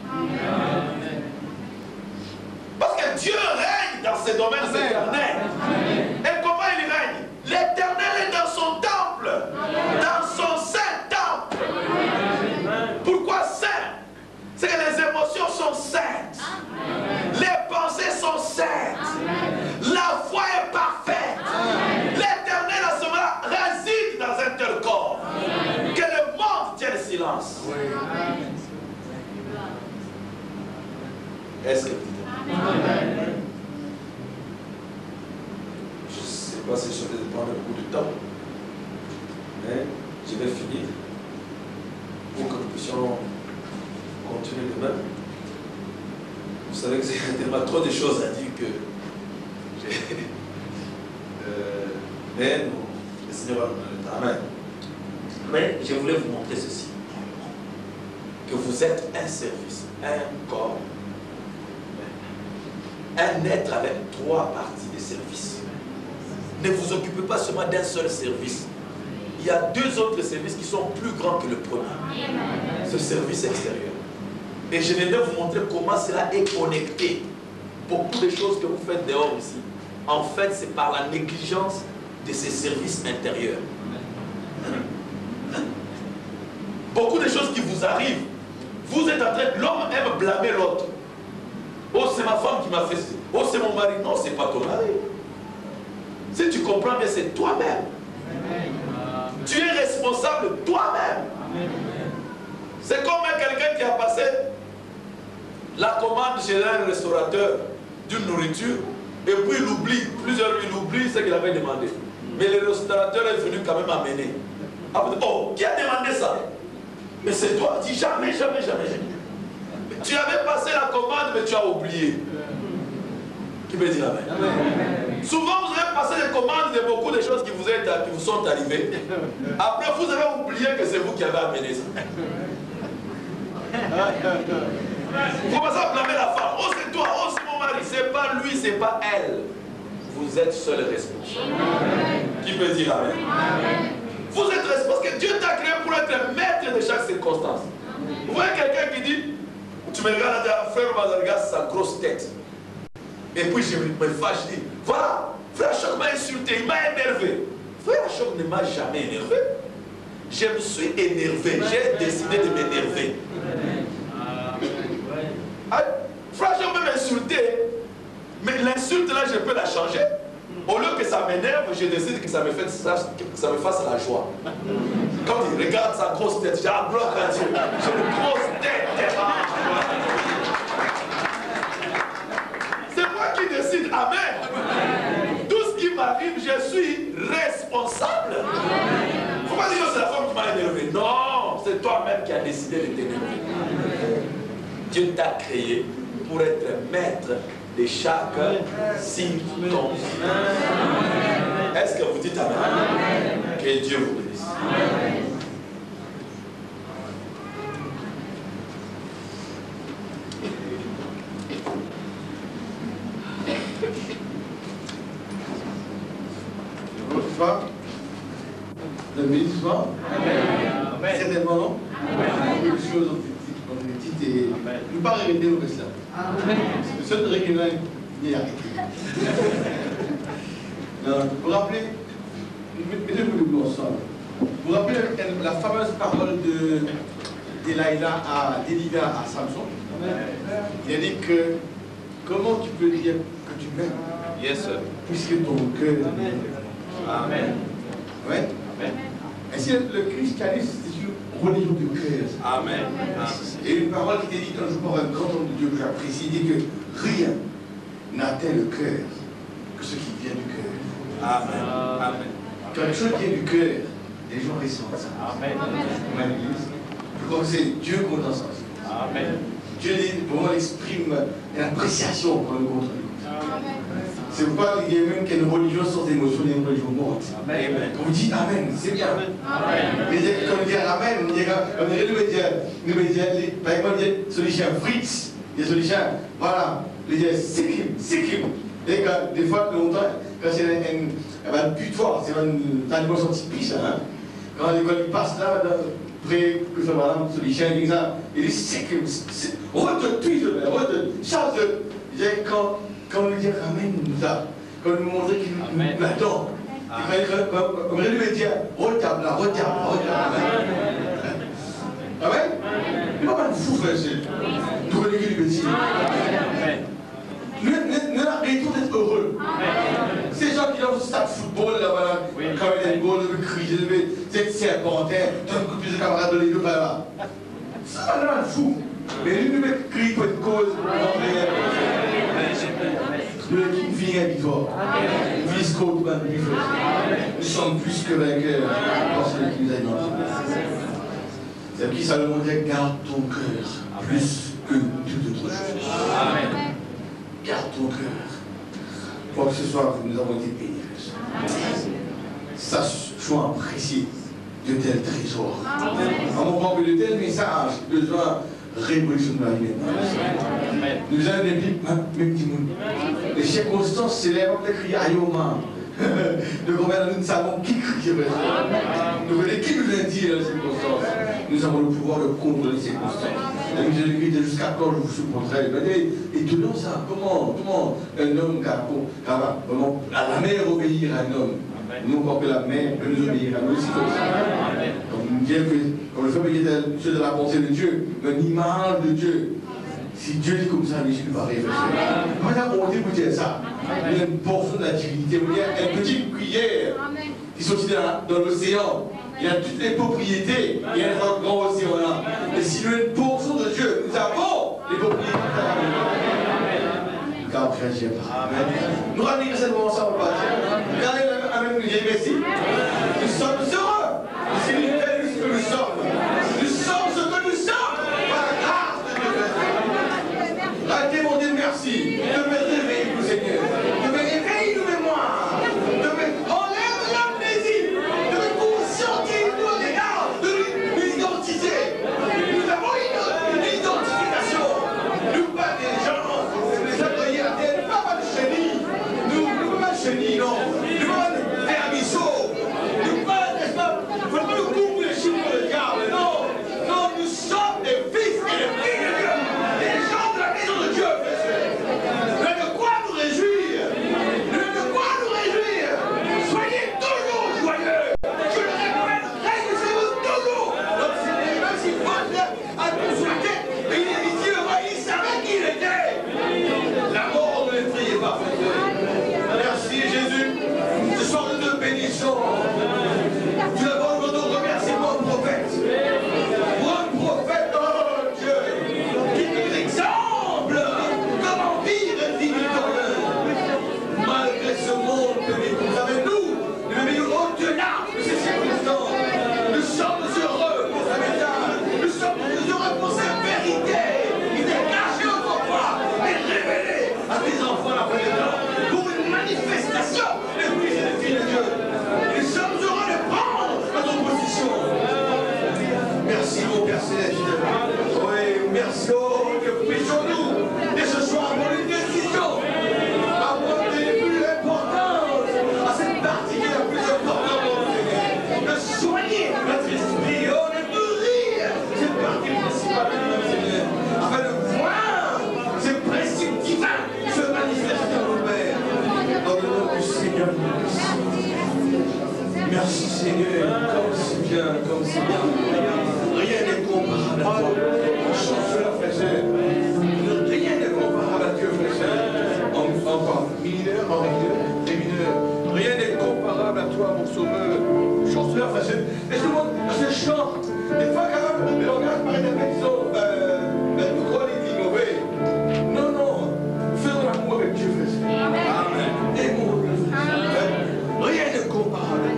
Parce que Dieu règne dans ces domaines éternels. Et comment il règne? L'Éternel est dans son temple, dans son saint temple. Pourquoi saint? C'est que les émotions sont saintes. Les pensées sont saintes. La foi est parfaite. L'Éternel à ce moment-là réside dans un tel corps. Que le monde tienne silence. Est-ce que je ne sais pas si je vais prendre beaucoup de temps, mais je vais finir pour que nous puissions continuer demain. Vous savez que c'est tellement trop de choses à dire que mais le Seigneur va nous donner le temps. Amen. Mais je voulais vous montrer ceci, que vous êtes un service, un corps, un être avec 3 parties de service. Ne vous occupez pas seulement d'un seul service. Il y a 2 autres services qui sont plus grands que le premier. Ce service extérieur. Et je vais vous montrer comment cela est connecté. Beaucoup de choses que vous faites dehors ici En fait, c'est par la négligence de ses services intérieurs. Beaucoup de choses qui vous arrivent, vous êtes en train, l'homme aime blâmer l'autre. Oh, c'est ma femme qui m'a fait ça. Oh, c'est mon mari. Non, c'est pas ton mari. Si tu comprends bien, c'est toi-même. Tu es responsable toi-même. C'est comme quelqu'un qui a passé la commande chez un restaurateur d'une nourriture et puis il oublie, il oublie ce qu'il avait demandé. Mais le restaurateur est venu quand même amener. Oh, qui a demandé ça? Mais c'est toi. Dis jamais, jamais, jamais. Tu avais passé la commande, mais tu as oublié. Qui peut dire amen? Souvent, vous avez passé les commandes de beaucoup de choses qui vous sont arrivées. Après, vous avez oublié que c'est vous qui avez amené ça. Vous commencez à blâmer la femme. Oh, c'est toi, oh, c'est mon mari. C'est pas lui, c'est pas elle. Vous êtes seul responsable. Qui peut dire amen? Vous êtes responsable parce que Dieu t'a créé pour être maître de chaque circonstance. Vous voyez quelqu'un qui dit, tu me regardes, frère Mazarga, sa grosse tête. Et puis je me fâche, je dis, voilà, frère Choc m'a insulté, il m'a énervé. Frère Choc ne m'a jamais énervé. Je me suis énervé, j'ai décidé de m'énerver. Frère Choc peut m'insulter, mais l'insulte là, je peux la changer. Au lieu que ça m'énerve, je décide que ça me fasse la joie. Quand il regarde sa grosse tête, j'ai un bloc à Dieu. J'ai une grosse tête. C'est moi qui décide. Amen. Tout ce qui m'arrive, je suis responsable. Il ne faut pas dire que c'est la femme qui m'a énervé. Non, c'est toi-même qui as décidé de t'énerver. Dieu t'a créé pour être maître de chaque circonstance. Est-ce que vous dites amen? Que Dieu vous bénisse. Bonsoir. Vous avez béni ce soir? Certainement non? Quelque chose on est dit et nous pas arrêter le reste là. Le seul truc qui est arrêté. Vous rappelez, mettez-vous debout ensemble. Vous rappelez la fameuse parole d'Elilah à Samson? Il a dit que comment tu peux dire que tu m'aimes? Yes, sir. Puisque ton cœur. Amen. Ouais. Amen. Ainsi, le christianisme, c'est une religion du cœur. Amen. Et une parole qui était dite un jour par un grand homme de Dieu que j'apprécie, dit que rien n'atteint le cœur que ce qui vient du cœur. Amen. Amen. Quand quelque chose vient du cœur, les gens ressentent ça. Amen. Amen. Je crois que c'est Dieu qu'on entend ça. Amen. Dieu vraiment exprime une appréciation pour le contre. C'est pourquoi il y a même qu'il y a une religion sans émotion et une religion morte. Amen. Quand vous dites Amen, c'est bien. Amen. Mais quand on dit Amen, on dit, par exemple, celui qui a Fritz, il y a celui qui a, voilà, il y a Sikim. Et des fois, longtemps, quand c'est un butoir, c'est un animal typique, hein. Quand il passe là, près, que ça va, celui qui a, il dit Sikim, chasse de. Quand on lui dit Amen, quand on lui montre qu'il nous attend, on lui dit retable. Amen. Il va pas nous fou, frère, nous reléguer du métier. Nous arrêtons d'être heureux. Ces gens qui ont au stade football, là-bas, quand il y a une goal, le cri, c'est serpentin, donne un coup de pied de camarade de l'église, là. Ça va nous fou. Mais lui, nous crie pour une cause. Une vie victoire. Visco, nous sommes plus que vainqueurs par celui qui nous a dit. C'est qui Salomon dit, garde ton cœur plus que toute autre chose. Amen. Garde ton cœur. Pour que ce soir, nous avons été bénis. Sachons apprécier de tels trésors. En moment que de tels messages, besoin révolutionner la vie. Nous avons des bibles, même du monde. Les circonstances célèbres, peut-être qu'il y a Ayoma, De combien nous savons qui est vrai. Nous voyons qui nous indique dans les circonstances. Nous avons le pouvoir de contrôler les circonstances. Et Jésus-Christ dit jusqu'à quand je vous supporterai. Étonnant ça. Comment un homme va vraiment à la mer obéir à un homme. Nous croyons que la mère peut nous obéir à nous aussi comme ça. Comme le fait que de la pensée de Dieu, une image de Dieu. Si Dieu dit comme ça, Jésus va réfléchir. Maintenant, on dit vous dire ça. Il y a une portion de la divinité, il y a une petite cuillère qui sont dans l'océan. Il y a toutes les propriétés, il y a un grand océan là. Et si nous avons une portion de Dieu, nous avons les propriétés de car frère, amen. Nous ramenons cette moment ensemble, regardez avec nous, merci. Nous sommes heureux. C'est une belle ce que nous sommes. Nous sommes ce que nous sommes. Par la grâce de Dieu. Arrêtez mon Dieu, merci. De me réveiller, vous Seigneur. De me réveiller nos mémoires. De me enlève l'amnésie. De me conscientiser au regard de l'identité. Nous avons une identification. Nous pas des gens. Pas de chenille. Nous pas de chenille, non. Nous pas de vermisseau. Nous pas, n'est-ce pas, il ne faut pas nous couper les chiffres de diable. Non. Non, nous sommes des fils et des filles de Dieu. Des gens de la maison de Dieu, frère. Nous avons de quoi nous réjouir. Nous avons de quoi nous réjouir. Soyez toujours joyeux. Je le répète, réjouissez-vous toujours. Donc, même si votre a consulté, mais il est ici heureux, il savait qui il était. La mort ne l'effrayait pas, frère. Merci Jésus. Ce soir nous te bénissons. Tu as besoin de remercier mon prophète. Mon prophète, oh Dieu, qui nous exemple comment vivre une vie victorieuse. Malgré ce monde que nous avons, nous mettons au-delà de ces circonstances. Nous sommes heureux pour sa message. Nous sommes heureux pour sa vérité. Il est caché autrefois et révélé à tes enfants la fin des temps. Pour une manifestation des fils et des filles de Dieu. Nous sommes heureux de prendre notre position. Merci mon Père Céleste. Oui, merci, oh, que puissions-nous, dès ce soir, pour une décision, apporter plus d'importance à cette partie qui est la plus importante, mon Seigneur. De soigner notre esprit, oh, de nourrir cette partie principale de notre Seigneur, afin de voir ces principes divins se manifester en nous, Père. Dans le nom du Seigneur. Merci Seigneur, comme c'est bien, comme c'est bien. Rien n'est comparable à toi. Chanceux, frère. Rien n'est comparable à Dieu, frère. En mineur, en rigueur, et mineur. Rien n'est comparable à toi, mon sauveur. Chanceux, frère. Et tout le monde se chante. Des fois, quand même, on regarde par une répétition, nous croyons les dits mauvais. Non, non. Faisons l'amour avec Dieu, frère. Amen. Aimons le frère. Rien n'est comparable.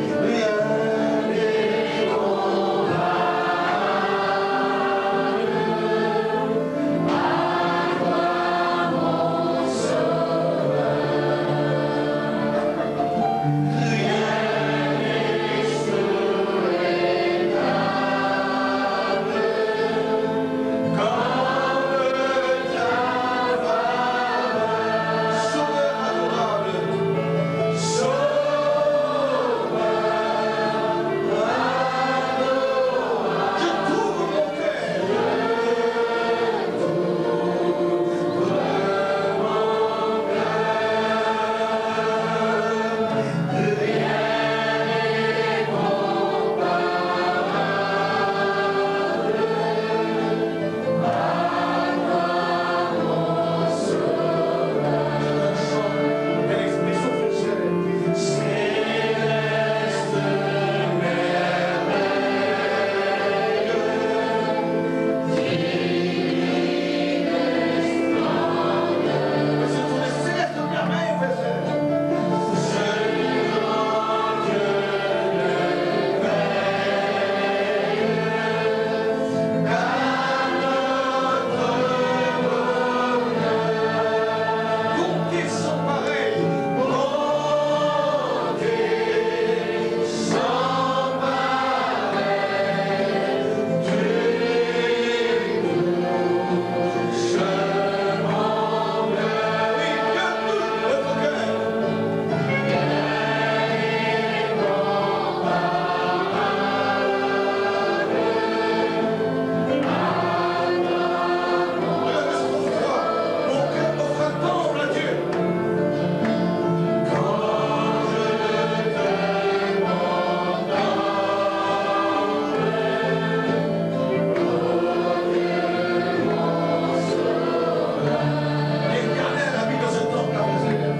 L'Éternel habite dans ce temple, là, mon Seigneur.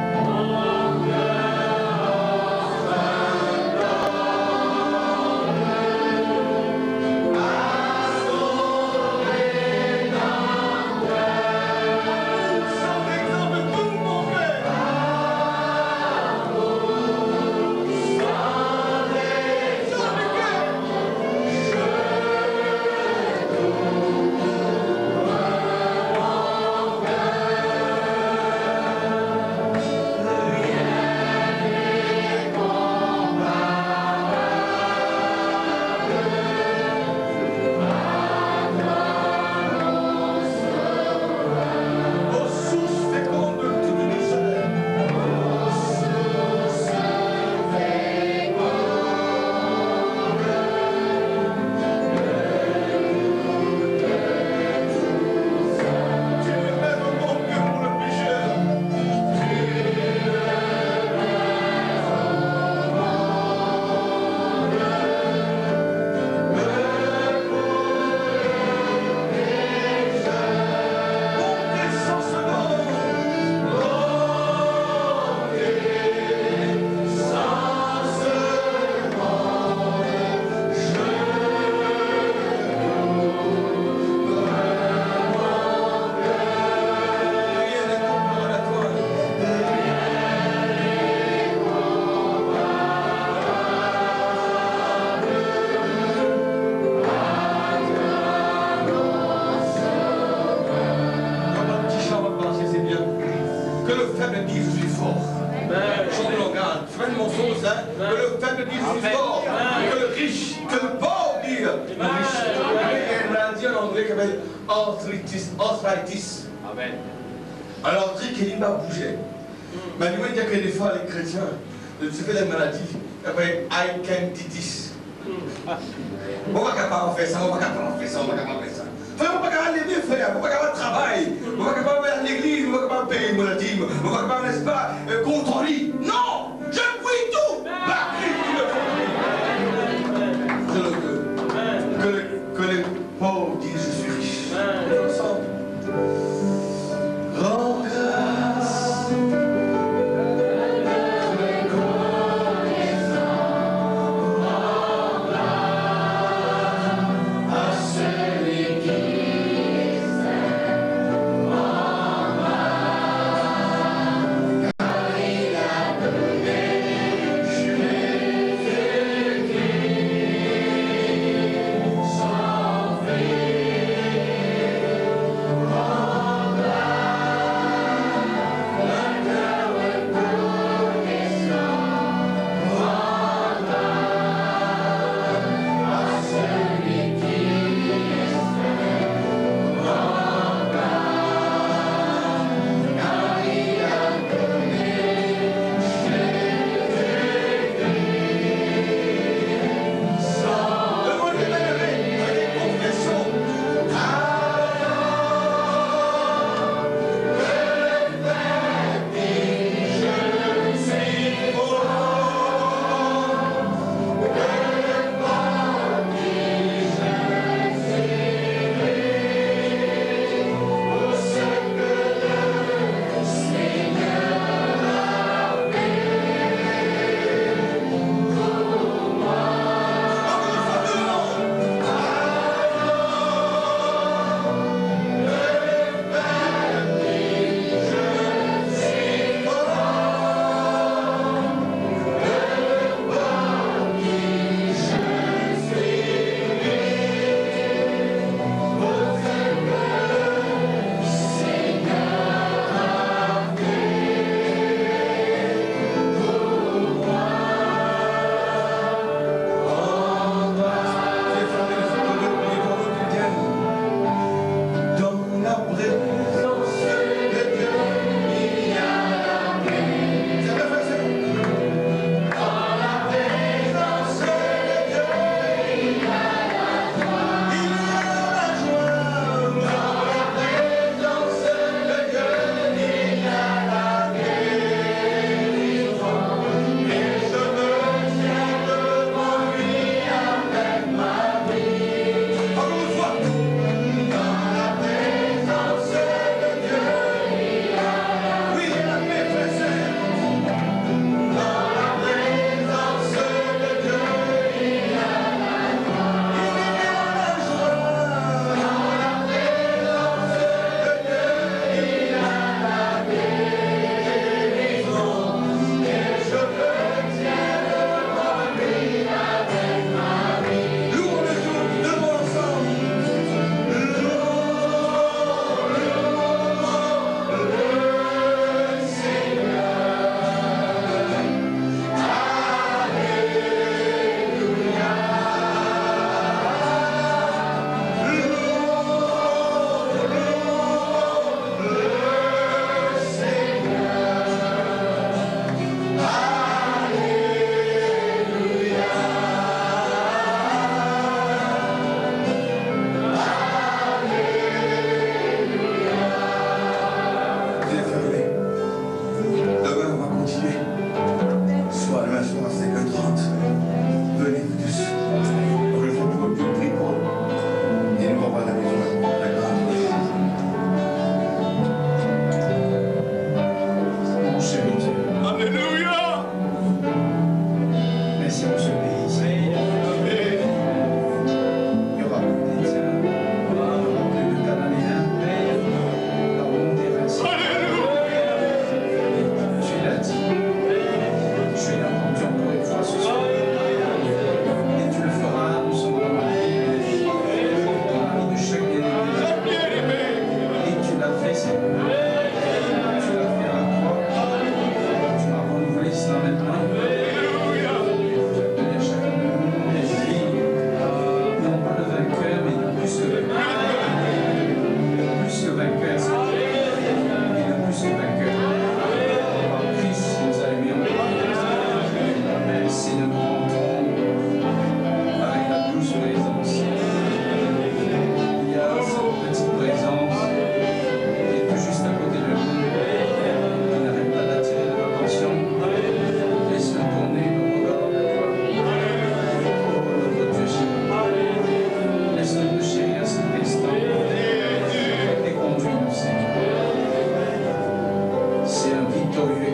Arthritis. Amen. Alors, dit qu'il m'a bougé. Mais il dit que des fois, les chrétiens, se fait des maladies, après, I-can-titis. On va pas faire ça, on va pas faire ça, on va pas faire ça. Frère, on va pas lever, frère, on va pas travailler, on va pas aller à l'église, on va pas payer mon dîme, on va pas, n'est-ce pas, contrôler. Non! Je prie tout! La Christ me fait. Que les pauvres disent, je suis riche. Ensemble. Rends grâce.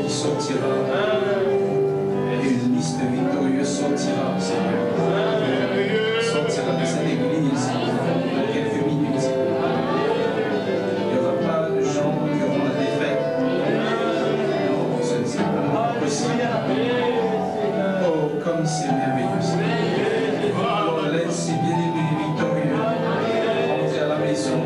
qui sortira. Et une liste victorieuse sortira, Seigneur. Sortira de cette église dans quelques minutes. Il n'y aura pas de gens qui auront la défaite. Non, ce n'est simplement possible. Oh, comme c'est merveilleux. Alors laisse ces bien-aimés victorieux rentrer à la maison.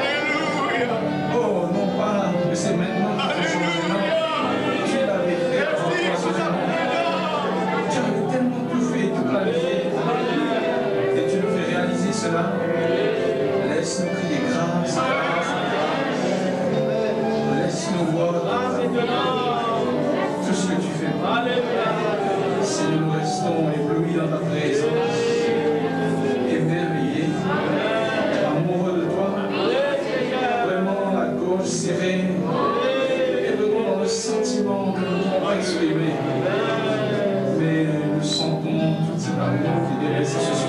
Oh, non pas que c'est maintenant que je change, non. Tu l'avais fait avant toi seulement. Tu avais tellement tout fait, toute la vie. Et tu nous fais réaliser cela. Laisse-nous crier grâce. Laisse-nous voir tout ce que tu fais. Si nous restons éblouis dans ta présence, émerveillés, amoureux de toi, vraiment la gorge serrée, et vraiment dans le sentiment que nous ne pouvons pas exprimer. Mais nous sentons tout cet amour qui déverse ce